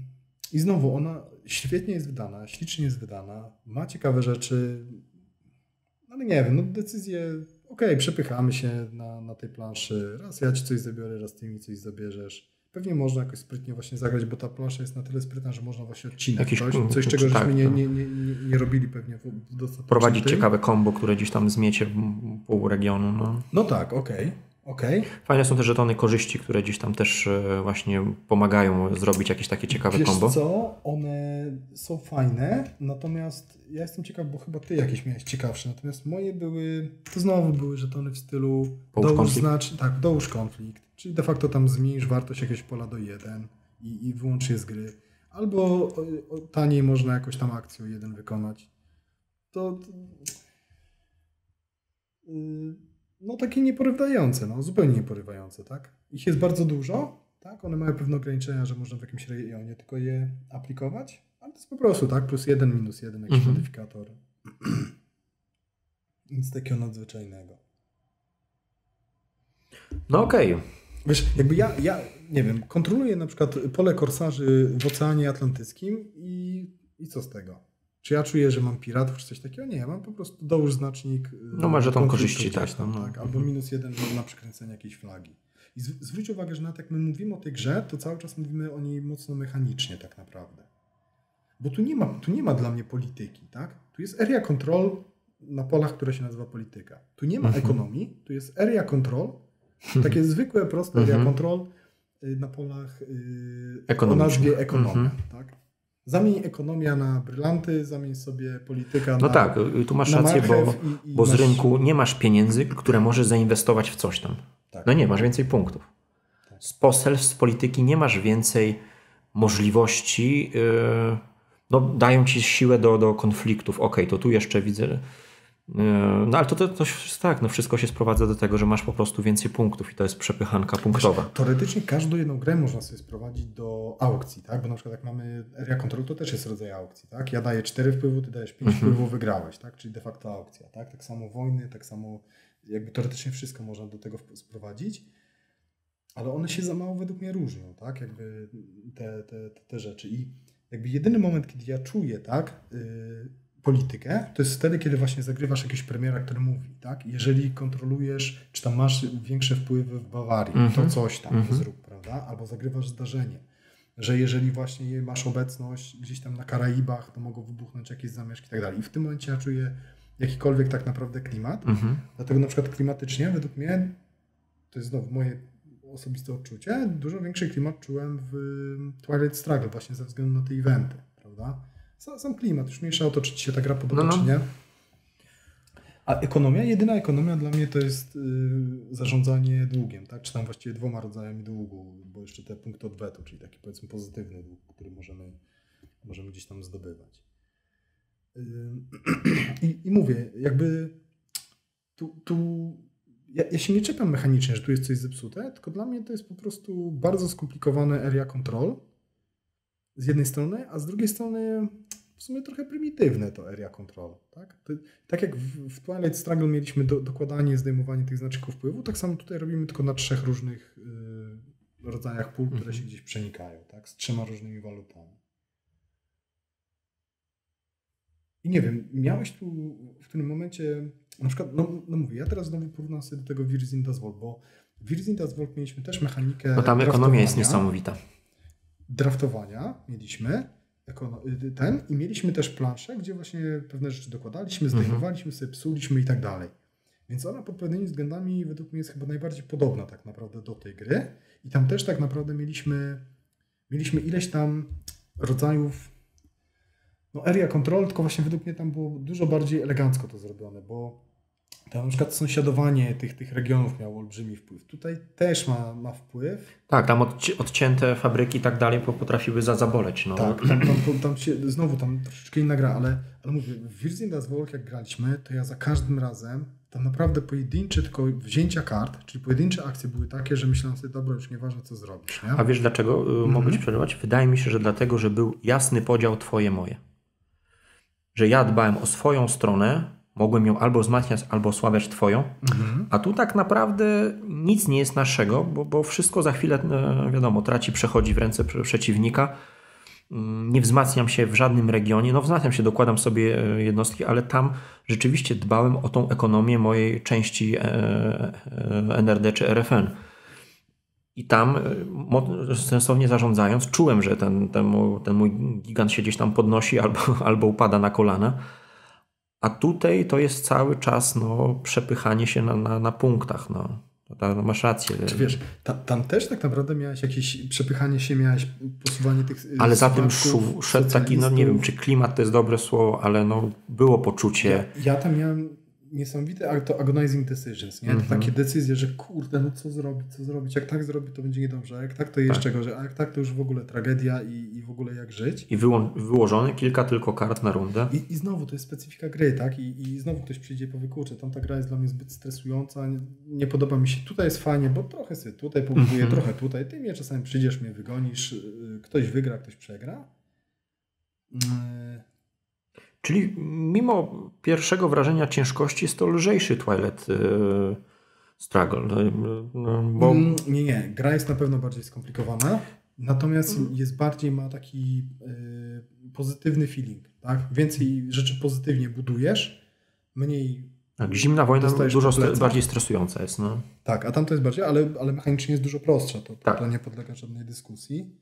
I znowu ona świetnie jest wydana, ślicznie jest wydana, ma ciekawe rzeczy, ale nie wiem, no decyzje, przepychamy się na tej planszy, raz ja ci coś zabiorę, raz ty mi coś zabierzesz. Pewnie można jakoś sprytnie właśnie zagrać, bo ta plansza jest na tyle sprytna, że można właśnie odcinać coś czego żeśmy nie robili pewnie w dostatecznym. Prowadzić ciekawe kombo, które gdzieś tam zmiecie pół regionu. No tak, okej. Fajne są te żetony korzyści, które gdzieś tam też właśnie pomagają zrobić jakieś takie ciekawe kombo. Wiesz co, one są fajne, natomiast ja jestem ciekaw, bo chyba ty jakieś miałeś ciekawsze, natomiast moje były żetony w stylu dołóż konflikt, czyli de facto tam zmniejsz wartość jakiegoś pola do 1 i wyłącz je z gry, albo taniej można jakoś tam akcję 1 wykonać. No takie nieporywające, zupełnie nieporywające, tak? Ich jest bardzo dużo, tak? One mają pewne ograniczenia, że można w jakimś rejonie tylko je aplikować, ale to jest po prostu, tak? +1, -1, jakiś modyfikator. Nic takiego nadzwyczajnego. No okej. Wiesz, jakby ja nie wiem, kontroluję na przykład pole korsarzy w Oceanie Atlantyckim i co z tego? Czy ja czuję, że mam piratów, czy coś takiego? Nie, mam po prostu dołóż znacznik. No masz żeton korzyści, tak. Tak. Albo -1 na przekręcenie jakiejś flagi. I zwróć uwagę, że nawet jak my mówimy o tej grze, to cały czas mówimy o niej mocno mechanicznie tak naprawdę. Bo tu nie ma dla mnie polityki, tak? Tu jest area control na polach, które się nazywa polityka. Tu nie ma ekonomii, tu jest area control, takie zwykłe, proste area control na polach o nazwie ekonomia, tak? Zamień ekonomia na brylanty, zamień sobie polityka no na... tak, tu masz rację, bo z rynku nie masz pieniędzy, które możesz zainwestować w coś tam. Tak. No nie, masz więcej punktów. Tak. Z poselstw, z polityki nie masz więcej możliwości, dają ci siłę do konfliktów. To tu jeszcze widzę... No ale to tak, wszystko się sprowadza do tego, że masz po prostu więcej punktów i to jest przepychanka punktowa. Teoretycznie każdą jedną grę można sobie sprowadzić do aukcji, tak? Bo na przykład jak mamy area control, to też jest rodzaj aukcji, tak? Ja daję 4 wpływu, ty dajesz 5 wpływów, wygrałeś, tak? Czyli de facto aukcja, tak? Tak samo wojny, tak samo jakby teoretycznie wszystko można do tego sprowadzić, ale one się za mało według mnie różnią, tak? Jakby te rzeczy i jakby jedyny moment, kiedy ja czuję, tak? Politykę, to jest wtedy, kiedy właśnie zagrywasz jakiegoś premiera, który mówi, tak? Jeżeli kontrolujesz, czy tam masz większe wpływy w Bawarii, to coś tam zrób, prawda? Albo zagrywasz zdarzenie, że jeżeli właśnie masz obecność gdzieś tam na Karaibach, to mogą wybuchnąć jakieś zamieszki i tak dalej. I w tym momencie ja czuję jakikolwiek tak naprawdę klimat. Dlatego na przykład klimatycznie, według mnie, to jest znowu moje osobiste odczucie, dużo większy klimat czułem w Twilight Struggle właśnie ze względu na te eventy, prawda? Sam klimat, już mniejsza o to, czy ci się ta gra podoba, czy nie. A jedyna ekonomia dla mnie to jest zarządzanie długiem, tak? Czy tam właściwie 2 rodzajami długu, bo jeszcze te punkty odwetu, czyli taki powiedzmy pozytywny dług, który możemy gdzieś tam zdobywać. I mówię, jakby ja się nie czepiam mechanicznie, że tu jest coś zepsute, tylko dla mnie to jest po prostu bardzo skomplikowane area control z jednej strony, a z drugiej strony w sumie trochę prymitywne to area control. Tak jak w Twilight Struggle mieliśmy dokładanie, zdejmowanie tych znaczników wpływu, tak samo tutaj robimy tylko na 3 różnych rodzajach pól, które się gdzieś przenikają, tak? Z 3 różnymi walutami. I nie wiem, miałeś tu w tym momencie, na przykład, mówię, ja teraz znowu porównam sobie do tego Virzin Das Volk, bo w Virzin Das Volk mieliśmy też mechanikę. Bo tam ekonomia jest niesamowita. Draftowania mieliśmy i mieliśmy też planszę, gdzie właśnie pewne rzeczy dokładaliśmy, zdejmowaliśmy sobie, psuliśmy i tak dalej. Więc ona pod pewnymi względami według mnie jest chyba najbardziej podobna tak naprawdę do tej gry i tam też tak naprawdę mieliśmy ileś tam rodzajów area control, tylko właśnie według mnie tam było dużo bardziej elegancko to zrobione, bo tam na przykład sąsiadowanie tych regionów miało olbrzymi wpływ. Tutaj też ma wpływ. Tak, tam odcięte fabryki i tak dalej potrafiły zaboleć. No. Tak, tam troszeczkę inna gra, ale mówię, w Virzin Das Volk jak graliśmy, to ja za każdym razem tam naprawdę pojedyncze tylko wzięcia kart, czyli pojedyncze akcje były takie, że myślałem sobie, dobra, już nieważne co zrobisz. Nie? A wiesz dlaczego mogę ci przerwać? Wydaje mi się, że dlatego, że był jasny podział twoje, moje. Że ja dbałem o swoją stronę, mogłem ją albo wzmacniać, albo osłabiać twoją, a tu tak naprawdę nic nie jest naszego, bo wszystko za chwilę, wiadomo, przechodzi w ręce przeciwnika Nie wzmacniam się w żadnym regionie, no wzmacniam się, dokładam sobie jednostki, ale tam rzeczywiście dbałem o tą ekonomię mojej części NRD czy RFN. I tam sensownie zarządzając, czułem, że ten mój gigant się gdzieś tam podnosi albo upada na kolana. A tutaj to jest cały czas przepychanie się na punktach. Masz rację. Czy wiesz, tam też tak naprawdę miałeś jakieś przepychanie się, miałeś posuwanie tych... Ale za tym szedł taki, nie wiem, czy klimat to jest dobre słowo, ale było poczucie... Ja tam miałem niesamowite agonizing decisions, nie? To takie decyzje, że kurde, co zrobić, jak tak zrobić, to będzie niedobrze, a jak tak, to jeszcze gorzej, a jak tak, to już w ogóle tragedia i w ogóle jak żyć. I wyłożone kilka tylko kart na rundę. I znowu, to jest specyfika gry, tak? I znowu ktoś przyjdzie po wykurcze, ta gra jest dla mnie zbyt stresująca, nie podoba mi się, tutaj jest fajnie, bo trochę sobie tutaj pobuduję, trochę tutaj, ty mnie czasami przyjdziesz, mnie wygonisz, ktoś wygra, ktoś przegra. Czyli mimo pierwszego wrażenia ciężkości jest to lżejszy Twilight Struggle. Bo... Nie. Gra jest na pewno bardziej skomplikowana, natomiast ma taki pozytywny feeling. Tak? Więcej rzeczy pozytywnie budujesz, mniej... Tak, Zimna wojna dużo bardziej stresująca jest. No. Tak, a tam to jest bardziej, ale mechanicznie jest dużo prostsza. To nie podlega żadnej dyskusji.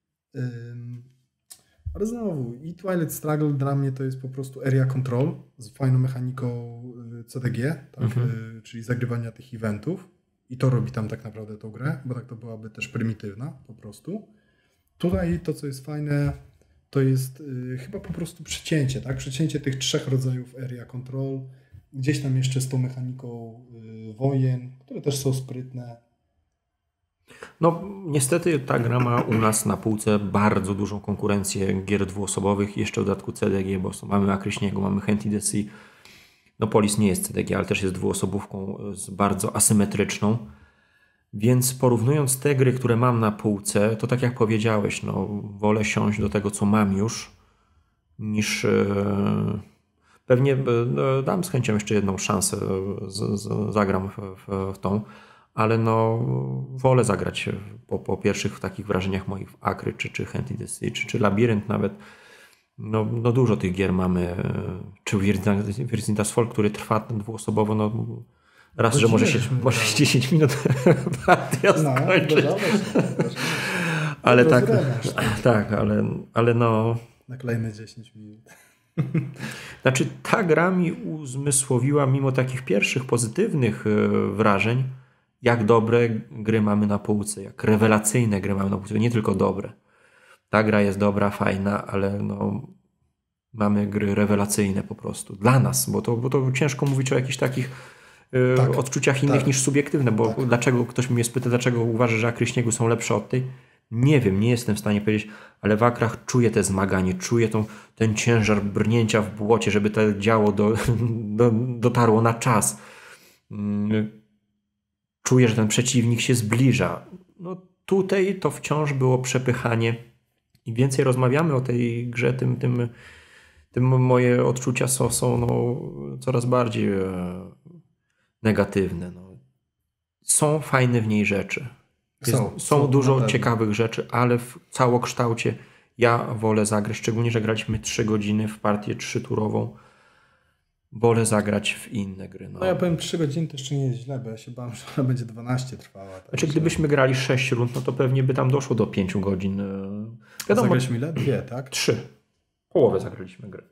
Ale znowu, i Twilight Struggle dla mnie to jest po prostu area control z fajną mechaniką CDG, tak? Czyli zagrywania tych eventów. I to robi tam tak naprawdę tą grę, bo tak to byłaby też prymitywna po prostu. Tutaj to, co jest fajne, to jest chyba po prostu przecięcie, tak? Przecięcie tych 3 rodzajów area control, gdzieś tam jeszcze z tą mechaniką wojen, które też są sprytne. No niestety ta gra ma u nas na półce bardzo dużą konkurencję gier dwuosobowych, jeszcze w dodatku CDG, bo mamy Akryśniego, mamy Hentidesy. No Polis nie jest CDG, ale też jest dwuosobówką z bardzo asymetryczną. Więc porównując te gry, które mam na półce, to tak jak powiedziałeś, wolę siąść do tego, co mam już, niż pewnie dam z chęcią jeszcze jedną szansę, zagram w tą. Ale wolę zagrać po pierwszych takich wrażeniach moich w Akry, czy Hentidesy, czy Labirynt nawet. Dużo tych gier mamy, czy Virzintas Folk, który trwa dwuosobowo, raz, że może się 10 minut partia skończyć. Ale ale naklejmy 10 minut. Znaczy ta gra mi uzmysłowiła, mimo takich pierwszych pozytywnych wrażeń, jak dobre gry mamy na półce, jak rewelacyjne gry mamy na półce, nie tylko dobre. Ta gra jest dobra, fajna, ale mamy gry rewelacyjne po prostu. Dla nas, bo to ciężko mówić o jakichś takich odczuciach innych niż subiektywne, bo dlaczego ktoś mnie spyta, dlaczego uważa, że Akry Śniegu są lepsze od tej? Nie wiem, nie jestem w stanie powiedzieć, ale w Akrach czuję te zmaganie, czuję ten ciężar brnięcia w błocie, żeby to działo dotarło na czas. Czuję, że ten przeciwnik się zbliża. Tutaj to wciąż było przepychanie. Im więcej rozmawiamy o tej grze, tym moje odczucia są coraz bardziej negatywne. Są fajne w niej rzeczy. Są dużo ciekawych rzeczy, ale w całokształcie ja wolę zagrać, szczególnie, że graliśmy 3 godziny w partię 3-turową. Wolę zagrać w inne gry. Ja powiem 3 godziny to jeszcze nie jest źle, bo ja się bałem, że ona będzie 12 trwała. Znaczy gdybyśmy grali 6 rund, to pewnie by tam doszło do 5 godzin. Zagraliśmy ile? 2, tak? 3. Połowę zagraliśmy gry.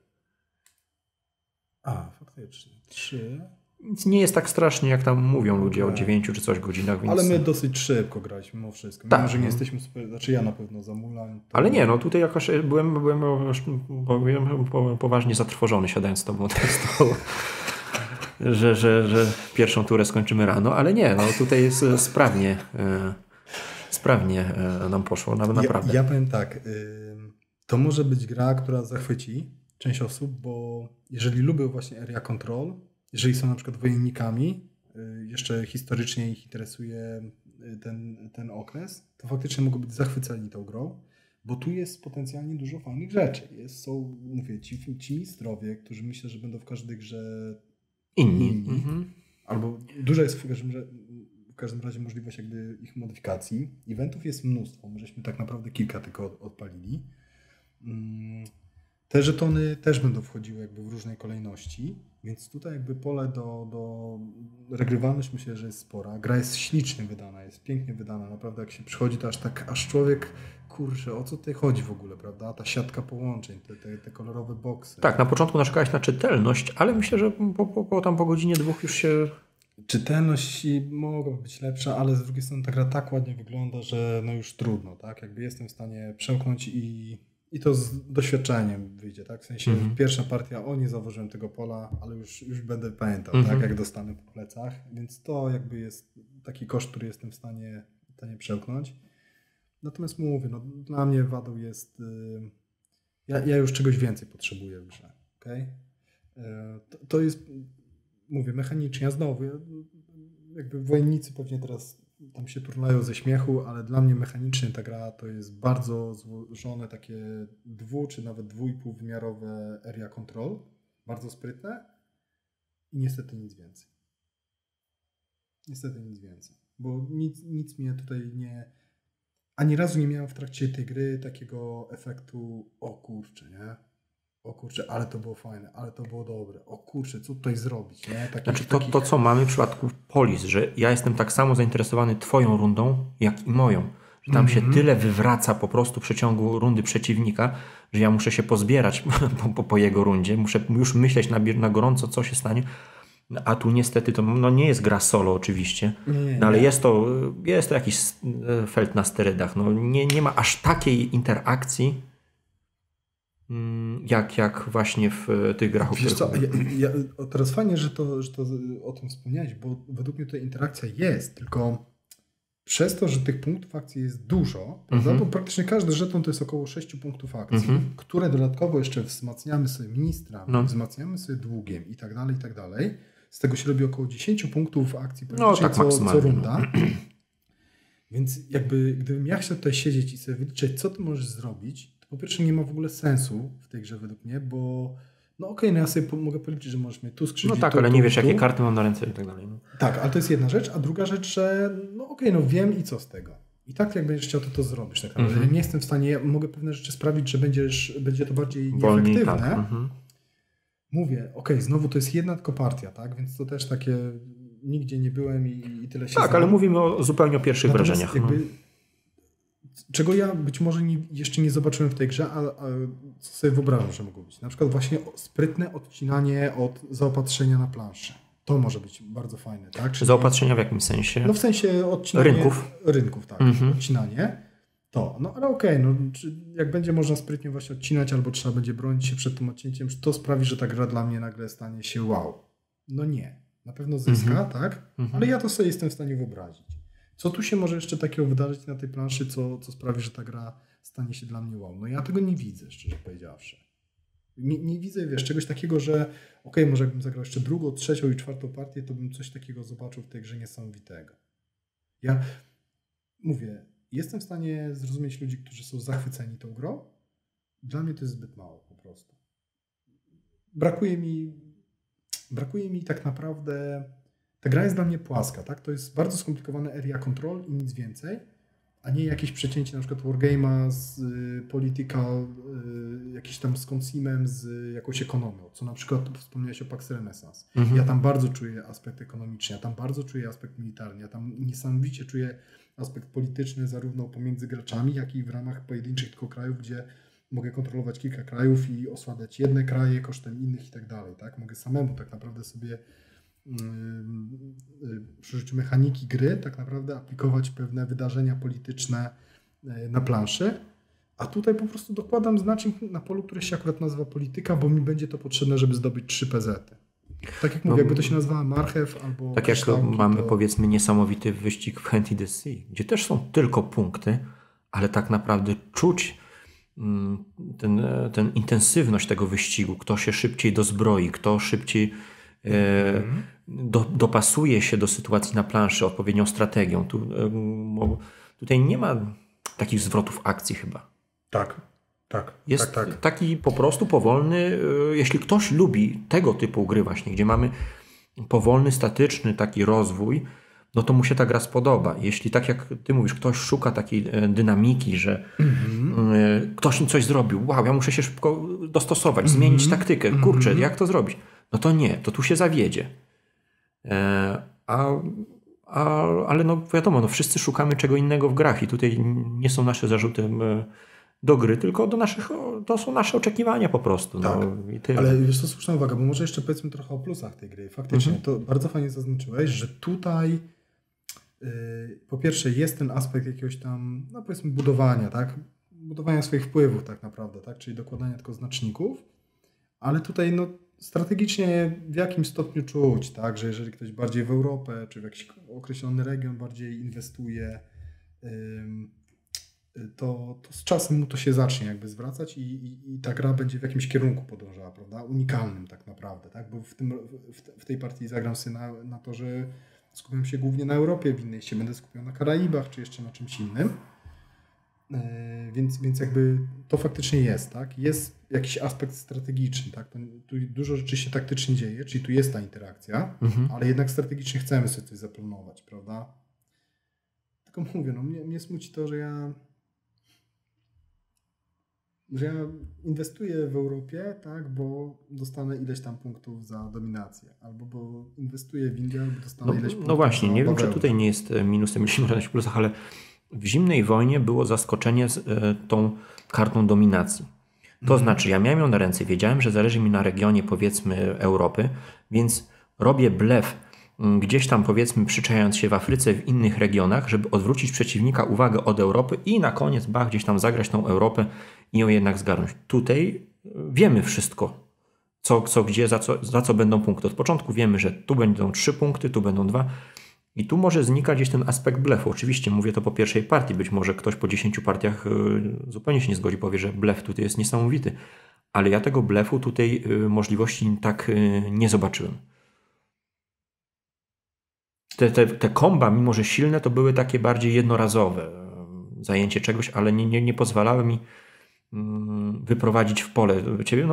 Faktycznie. 3. Nic nie jest tak strasznie, jak tam mówią ludzie o 9 czy coś godzinach. Więc... Ale my dosyć szybko graliśmy mimo wszystko. Mimo, że nie jesteśmy super, znaczy ja na pewno zamulań. Ale nie, tutaj jakoś byłem poważnie zatrwożony siadając z tobą do stołu. że pierwszą turę skończymy rano, ale nie, tutaj jest sprawnie nam poszło, naprawdę. Ja powiem tak, to może być gra, która zachwyci część osób, bo jeżeli lubią właśnie area control, jeżeli są na przykład wojennikami, jeszcze historycznie ich interesuje ten okres, to faktycznie mogą być zachwyceni tą grą, bo tu jest potencjalnie dużo fajnych rzeczy. Są, mówię, ci ministrowie, którzy myślę, że będą w każdej grze inni. Albo duża jest w każdym razie możliwość jakby ich modyfikacji. Eventów jest mnóstwo. My żeśmy tak naprawdę kilka tylko odpalili. Te żetony też będą wchodziły jakby w różnej kolejności, więc tutaj jakby pole do regrywalność myślę, że jest spora. Gra jest ślicznie wydana, jest pięknie wydana. Naprawdę jak się przychodzi, to aż człowiek, kurczę, o co tutaj chodzi w ogóle, prawda? Ta siatka połączeń, te kolorowe boksy. Tak, na początku narzekałeś na czytelność, ale myślę, że po godzinie, dwóch już się... Czytelność mogłaby być lepsza, ale z drugiej strony ta gra tak ładnie wygląda, że no już trudno, tak? Jakby jestem w stanie przełknąć i to z doświadczeniem wyjdzie, tak? W sensie pierwsza partia, nie zauważyłem tego pola, ale już będę pamiętał, tak? Jak dostanę po plecach, więc to jakby jest taki koszt, który jestem w stanie przełknąć. Natomiast mówię, no dla mnie wadą jest, ja już czegoś więcej potrzebuję w grze, okej? To jest, mówię, mechanicznie, znowu, jakby wojennicy pewnie teraz tam się turlają ze śmiechu, ale dla mnie mechanicznie ta gra to jest bardzo złożone takie czy nawet 2,5-wymiarowe area control, bardzo sprytne i niestety nic więcej. Niestety nic więcej, bo nic mnie tutaj ani razu nie miałem w trakcie tej gry takiego efektu o kurczę, ale to było fajne, ale to było dobre, o kurczę, co tutaj zrobić, nie? To, co mamy w przypadku Polis, że ja jestem tak samo zainteresowany twoją rundą, jak i moją. Że tam się tyle wywraca po prostu w przeciągu rundy przeciwnika, że ja muszę się pozbierać po jego rundzie, muszę już myśleć na gorąco, co się stanie. A tu niestety to nie jest gra solo oczywiście, ale jest to jakiś felt na sterydach. Nie ma aż takiej interakcji, jak właśnie w tych grach. Wiesz co, teraz fajnie, że to o tym wspomniałeś, bo według mnie tutaj interakcja jest, tylko przez to, że tych punktów akcji jest dużo, prawda? Bo praktycznie każdy żeton to jest około 6 punktów akcji, które dodatkowo jeszcze wzmacniamy sobie ministrami, wzmacniamy sobie długiem i tak dalej. Z tego się robi około 10 punktów akcji praktycznie co runda. Więc jakby gdybym ja chciał tutaj siedzieć i sobie wyliczyć, co ty możesz zrobić, to po pierwsze nie ma w ogóle sensu w tej grze według mnie, bo ja sobie mogę policzyć, że możesz mieć tu skrzydło. Ale nie wiesz, jakie karty mam na ręce i tak dalej. Tak, ale to jest jedna rzecz, a druga rzecz, że wiem i co z tego. I tak jak będziesz chciał, to zrobisz. Tak naprawdę. Ja nie jestem w stanie, mogę pewne rzeczy sprawić, że będzie to bardziej nieefektywne. Tak. Mówię, znowu to jest jedna tylko partia, tak? Więc to też takie, nigdzie nie byłem i tyle się Tak, ale mówimy zupełnie o pierwszych wrażeniach. Czego ja być może jeszcze nie zobaczyłem w tej grze, a co sobie wyobrażam, że mogło być. Na przykład właśnie sprytne odcinanie od zaopatrzenia na planszy. To może być bardzo fajne, tak? Czyli zaopatrzenia w jakim sensie? W sensie odcinania rynków, tak. Odcinanie. Ale jak będzie można sprytnie właśnie odcinać, albo trzeba będzie bronić się przed tym odcięciem, to sprawi, że ta gra dla mnie nagle stanie się wow. Nie. Na pewno zyska, tak? Ale ja to sobie jestem w stanie wyobrazić. Co tu się może jeszcze takiego wydarzyć na tej planszy, co sprawi, że ta gra stanie się dla mnie wow? Ja tego nie widzę, szczerze powiedziawszy. Nie widzę, czegoś takiego, że może jakbym zagrał jeszcze drugą, trzecią i czwartą partię, to bym coś takiego zobaczył w tej grze niesamowitego. Ja mówię, jestem w stanie zrozumieć ludzi, którzy są zachwyceni tą grą. Dla mnie to jest zbyt mało po prostu. Brakuje mi tak naprawdę... Ta gra jest dla mnie płaska, tak? To jest bardzo skomplikowane area control i nic więcej, a nie jakieś przecięcie na przykład Wargame'a z political, jakiś tam z consimem, z jakąś ekonomią, co na przykład wspomniałeś o Pax Renaissance. Ja tam bardzo czuję aspekt ekonomiczny, ja tam bardzo czuję aspekt militarny, ja tam niesamowicie czuję aspekt polityczny zarówno pomiędzy graczami, jak i w ramach pojedynczych tylko krajów, gdzie mogę kontrolować kilka krajów i osłabiać jedne kraje kosztem innych i tak dalej, tak? Mogę samemu tak naprawdę sobie przy użyciu mechaniki gry tak naprawdę aplikować pewne wydarzenia polityczne na planszy, a tutaj po prostu dokładam znacznik na polu, które się akurat nazywa polityka, bo mi będzie to potrzebne, żeby zdobyć 3 PZ-y. Tak jak mówię, jakby to się nazywała marchew albo... Tak jak mamy powiedzmy niesamowity wyścig w Hand in the Sea, gdzie też są tylko punkty, ale tak naprawdę czuć ten intensywność tego wyścigu, kto się szybciej dozbroi, kto szybciej dopasuje się do sytuacji na planszy odpowiednią strategią. Tutaj nie ma takich zwrotów akcji chyba. Tak. Jest taki po prostu powolny, jeśli ktoś lubi tego typu gry właśnie, gdzie mamy powolny, statyczny taki rozwój, no to mu się ta gra spodoba. Jeśli tak jak ty mówisz, ktoś szuka takiej dynamiki, że ktoś mi coś zrobił, wow, ja muszę się szybko dostosować, zmienić taktykę, kurczę, jak to zrobić? No to nie, to tu się zawiedzie. Ale no wiadomo, no wszyscy szukamy czego innego w grach i tutaj nie są nasze zarzuty do gry, tylko to są nasze oczekiwania po prostu. Tak, no, i tyle. ale wiesz, to słuszna uwaga, bo może jeszcze powiedzmy trochę o plusach tej gry. Faktycznie, to bardzo fajnie zaznaczyłeś, że tutaj po pierwsze jest ten aspekt jakiegoś tam, no powiedzmy budowania, tak? Budowania swoich wpływów tak naprawdę, tak? Czyli dokładania tylko znaczników, ale tutaj no strategicznie w jakim stopniu czuć, tak? Że jeżeli ktoś bardziej w Europę, czy w jakiś określony region bardziej inwestuje, to z czasem mu to się zacznie jakby zwracać i ta gra będzie w jakimś kierunku podążała, prawda? Unikalnym tak naprawdę, tak? Bo w tej partii zagram sobie na to, że skupiam się głównie na Europie, w innej się będę skupiał na Karaibach, czy jeszcze na czymś innym. Więc jakby to faktycznie jest, tak? Jest jakiś aspekt strategiczny, tak? Tu dużo rzeczy się taktycznie dzieje, czyli tu jest ta interakcja, ale jednak strategicznie chcemy sobie coś zaplanować, prawda? Tylko mówię, no mnie smuci to, że ja inwestuję w Europie, tak, bo dostanę ileś tam punktów za dominację, albo bo inwestuję w Indię, bo dostanę ileś punktów. No właśnie, za nie wiem, bawełnę. czy tutaj nie jest minusem, jeśli można w plusach, ale w zimnej wojnie było zaskoczenie z tą kartą dominacji. To znaczy, ja miałem ją na ręce, wiedziałem, że zależy mi na regionie, powiedzmy, Europy, więc robię blef gdzieś tam, powiedzmy, przyczajając się w Afryce, w innych regionach, żeby odwrócić przeciwnika uwagę od Europy i na koniec, gdzieś tam zagrać tą Europę i ją jednak zgarnąć. Tutaj wiemy wszystko, co gdzie, za co będą punkty. Od początku wiemy, że tu będą 3 punkty, tu będą 2 i tu może znikać gdzieś ten aspekt blefu. Oczywiście mówię to po pierwszej partii, być może ktoś po 10 partiach zupełnie się nie zgodzi, powie, że blef tutaj jest niesamowity, ale ja tego blefu tutaj możliwości tak nie zobaczyłem. Te komba, mimo że silne, to były takie bardziej jednorazowe zajęcie czegoś, ale nie pozwalały mi wyprowadzić w pole ciebie,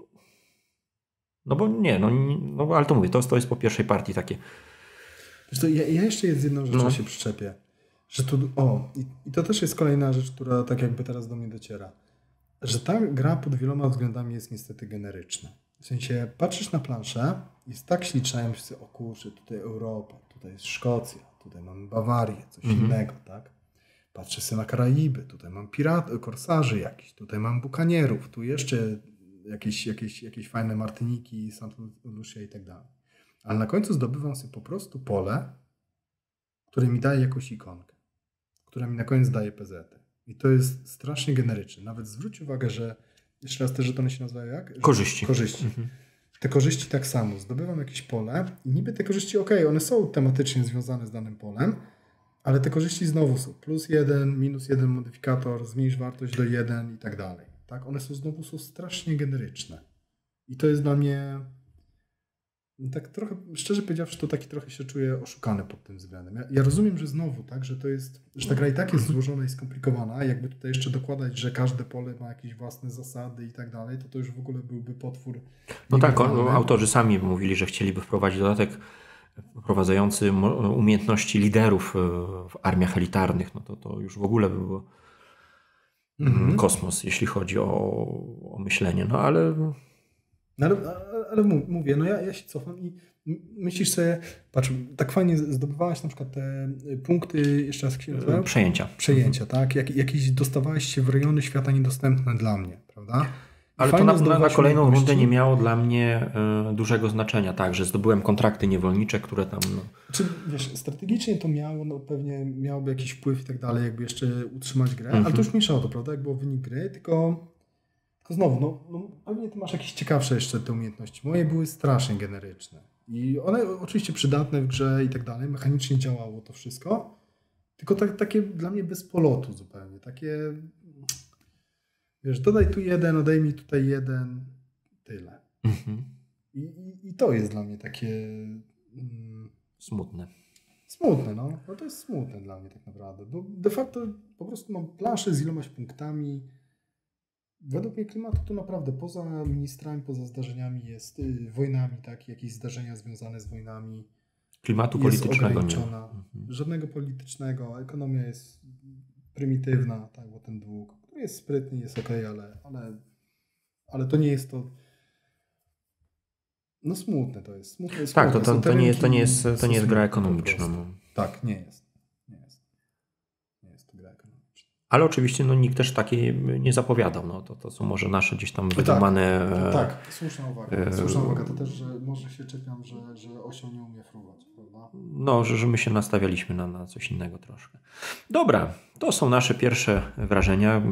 ale to mówię, to jest po pierwszej partii takie. Wiesz co, ja jeszcze jest jedną rzeczą się przyczepię, że tu, i to też jest kolejna rzecz, która tak jakby teraz do mnie dociera, że ta gra pod wieloma względami jest niestety generyczna. W sensie patrzysz na planszę, jest tak śliczna, ja myślę, o kurczę, tutaj Europa, tutaj jest Szkocja, tutaj mamy Bawarię, coś innego, tak? Patrzę sobie na Karaiby, tutaj mam korsarzy jakiś, tutaj mam bukanierów, tu jeszcze jakieś fajne Martyniki, St. Lucia i tak dalej. Ale na końcu zdobywam sobie po prostu pole, które mi daje jakąś ikonkę, która mi na koniec daje PZ. I to jest strasznie generyczne. Nawet zwróć uwagę, że jeszcze raz te żetony się nazywają jak? Korzyści. Te korzyści tak samo. Zdobywam jakieś pole i niby te korzyści, one są tematycznie związane z danym polem, ale te korzyści znowu są +1, -1 modyfikator, zmniejsz wartość do 1 i tak dalej. Tak? One są strasznie generyczne. I to jest dla mnie tak trochę, szczerze powiedziawszy, to taki trochę się czuję oszukany pod tym względem. Ja rozumiem, że znowu, tak, że to jest, że ta gra i tak jest złożona i skomplikowana, jakby tutaj jeszcze dokładać, że każde pole ma jakieś własne zasady i tak dalej, to już w ogóle byłby potwór. No tak, autorzy sami mówili, że chcieliby wprowadzić dodatek wprowadzający umiejętności liderów w armiach elitarnych. No to już w ogóle by było kosmos, jeśli chodzi o myślenie. No ale mówię, no ja się cofam i myślisz sobie, patrz, tak fajnie zdobywałaś na przykład te punkty, jeszcze raz jak się nazywają? Przejęcia, tak? Jakieś dostawałeś się w rejony świata niedostępne dla mnie, prawda? Ale to na kolejną rundę nie miało dla mnie dużego znaczenia, tak, że zdobyłem kontrakty niewolnicze, które tam... Czy wiesz, strategicznie to miało, pewnie miałoby jakiś wpływ i tak dalej, jakby jeszcze utrzymać grę, ale to już mniejszało to, prawda, jak było wynik gry, tylko znowu, pewnie ty masz jakieś ciekawsze jeszcze te umiejętności. Moje były strasznie generyczne i one oczywiście przydatne w grze i tak dalej, mechanicznie działało to wszystko, tylko takie dla mnie bez polotu zupełnie, takie... Wiesz, dodaj tu 1, odejmij tutaj 1, tyle. I to jest dla mnie takie... Smutne. Smutne, no. No to jest smutne dla mnie tak naprawdę. Bo de facto po prostu mam planszę z ilomaś punktami. Według mnie klimatu to naprawdę poza ministrami, poza zdarzeniami jest wojnami, tak? Jakieś zdarzenia związane z wojnami. Klimatu jest politycznego nie. ograniczona. Żadnego politycznego. Ekonomia jest prymitywna, tak, bo ten dług jest sprytny, jest okej, ale to nie jest to. No smutne to jest. Smutne jest tak, to nie jest gra ekonomiczna. No. Tak, nie jest. Nie jest to gra ekonomiczna. Ale oczywiście nikt też takiej nie zapowiadał. No, to są może nasze gdzieś tam wydumane... Tak, słuszna uwaga. Słuszna uwaga to też, że może się czepiam, że osioł nie umie fruwać, prawda? No, że my się nastawialiśmy na coś innego troszkę. Dobra, to są nasze pierwsze wrażenia.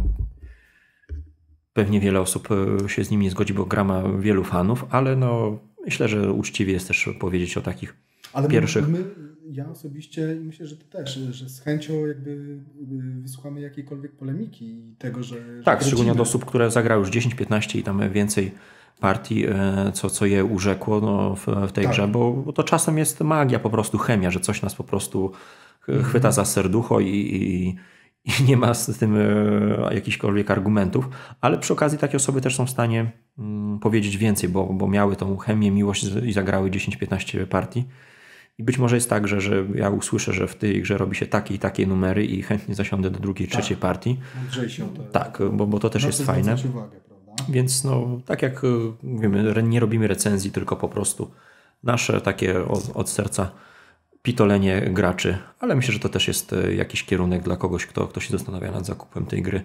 Pewnie wiele osób się z nim nie zgodzi, bo gra ma wielu fanów, ale no myślę, że uczciwie jest też powiedzieć o takich pierwszych... Ja osobiście i myślę, że ty też, że z chęcią jakby wysłuchamy jakiejkolwiek polemiki i tego, że tak, szczególnie od osób, które zagrały już 10, 15 i tam więcej partii, co je urzekło w tej grze, bo to czasem jest magia, po prostu chemia, że coś nas po prostu chwyta za serducho i nie ma z tym jakichkolwiek argumentów, ale przy okazji takie osoby też są w stanie powiedzieć więcej, bo miały tą chemię, miłość i zagrały 10-15 partii. I być może jest tak, że ja usłyszę, że w tej grze robi się takie i takie numery i chętnie zasiądę do drugiej, trzeciej partii. Tak, bo to też jest fajne. Uwagę, prawda? Więc no, tak jak mówimy, nie robimy recenzji, tylko po prostu nasze takie od serca pitolenie graczy. Ale myślę, że to też jest jakiś kierunek dla kogoś, kto się zastanawia nad zakupem tej gry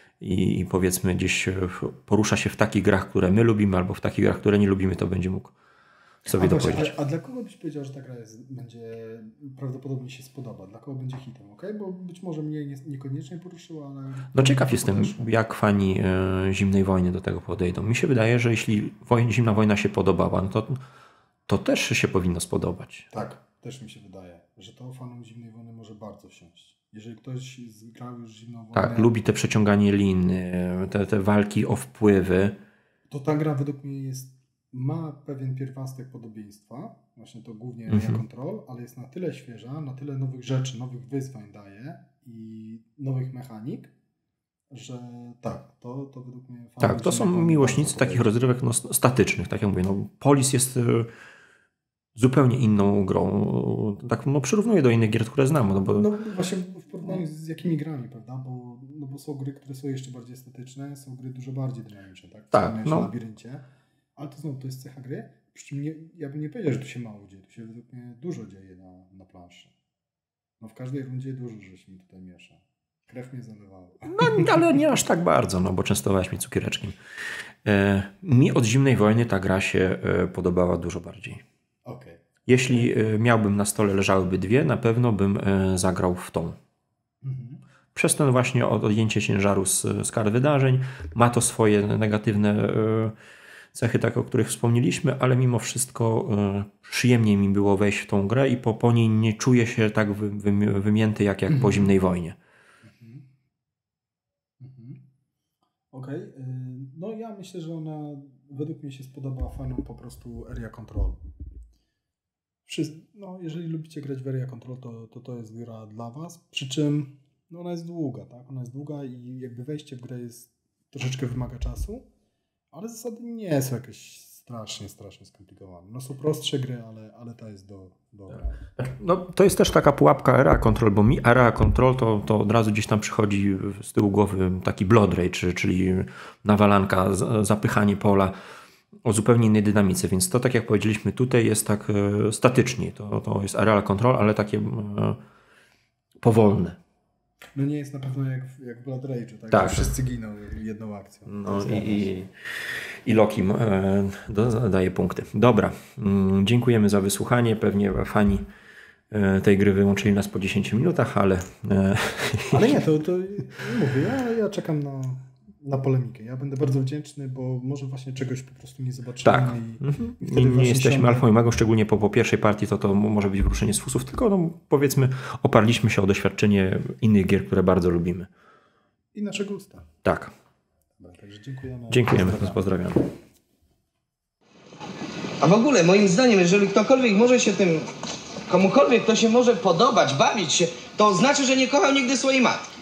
i powiedzmy gdzieś porusza się w takich grach, które my lubimy, albo w takich grach, które nie lubimy, to będzie mógł sobie dopowiedzieć. A dla kogo byś powiedział, że ta gra będzie prawdopodobnie się spodoba? Dla kogo będzie hitem, ok? Bo być może mnie niekoniecznie poruszyła, ale... No ciekaw jestem, jak fani Zimnej Wojny do tego podejdą. Mi się wydaje, że jeśli Zimna Wojna się podobała, no to też się powinno spodobać. Tak, też mi się wydaje, że to fanom Zimnej Wojny może bardzo wsiąść. Jeżeli ktoś zgrał już Zimną Wojnę... Tak, lubi te przeciąganie liny, te walki o wpływy. To ta gra według mnie ma pewien pierwiastek podobieństwa, właśnie to głównie Area Control, ale jest na tyle świeża, na tyle nowych rzeczy, nowych wyzwań daje i nowych mechanik, że tak, to według mnie... Tak, to są miłośnicy takich rozrywek statycznych, tak jak mówię. Polis jest zupełnie inną grą. Tak, przyrównuję do innych gier, które znam. No właśnie w porównaniu z jakimi grami, prawda? Bo są gry, które są jeszcze bardziej statyczne, są gry dużo bardziej dynamiczne, tak? Tak, w labiryncie. Ale to znowu, to jest cecha gry. Przy czym ja bym nie powiedział, że tu się mało dzieje. Tu się według mnie dużo dzieje na planszy. No w każdej rundzie dużo żeś mi tutaj miesza. Krew mnie zalewało. No ale nie aż tak bardzo, bo częstowałeś mnie cukiereczkiem. Mi od Zimnej Wojny ta gra się podobała dużo bardziej. Okay. Jeśli miałbym na stole leżałyby dwie, na pewno bym zagrał w tą. Przez ten właśnie odjęcie ciężaru z kart wydarzeń. Ma to swoje negatywne cechy, tak o których wspomnieliśmy, ale mimo wszystko przyjemniej mi było wejść w tą grę i po niej nie czuję się tak wymięty jak po Zimnej Wojnie. Okej. No ja myślę, że ona według mnie się spodoba fanom po prostu Area Control. Jeżeli lubicie grać w Area Control, to jest gra dla was. Przy czym ona jest długa, tak? Ona jest długa i jakby wejście w grę troszeczkę wymaga czasu, ale zasady nie są jakieś strasznie skomplikowane. Są prostsze gry, ale ta jest do grania. No, to jest też taka pułapka Area Control, bo mi Area Control to od razu gdzieś tam przychodzi z tyłu głowy taki Blood Rage, czyli nawalanka, zapychanie pola o zupełnie innej dynamice, więc to tak jak powiedzieliśmy tutaj jest tak statycznie. To jest Area Control, ale takie powolne. No nie jest na pewno jak w Blood Rage'u, tak? Tak. Wszyscy giną jedną akcją. No i Loki daje punkty. Dobra, dziękujemy za wysłuchanie. Pewnie fani tej gry wyłączyli nas po 10 minutach, ale... Ale nie, to mówię, ja czekam na polemikę. Ja będę bardzo wdzięczny, bo może właśnie czegoś po prostu nie zobaczymy. Tak. I nie jesteśmy alfą i magą, szczególnie po pierwszej partii to może być wróżenie z fusów, tylko powiedzmy oparliśmy się o doświadczenie innych gier, które bardzo lubimy. I naszego gusta. Tak. Dobra, także dziękujemy. Dziękujemy. Pozdrawiam. A w ogóle moim zdaniem, jeżeli ktokolwiek może się tym, komukolwiek to się może podobać, bawić się, to znaczy, że nie kochał nigdy swojej matki.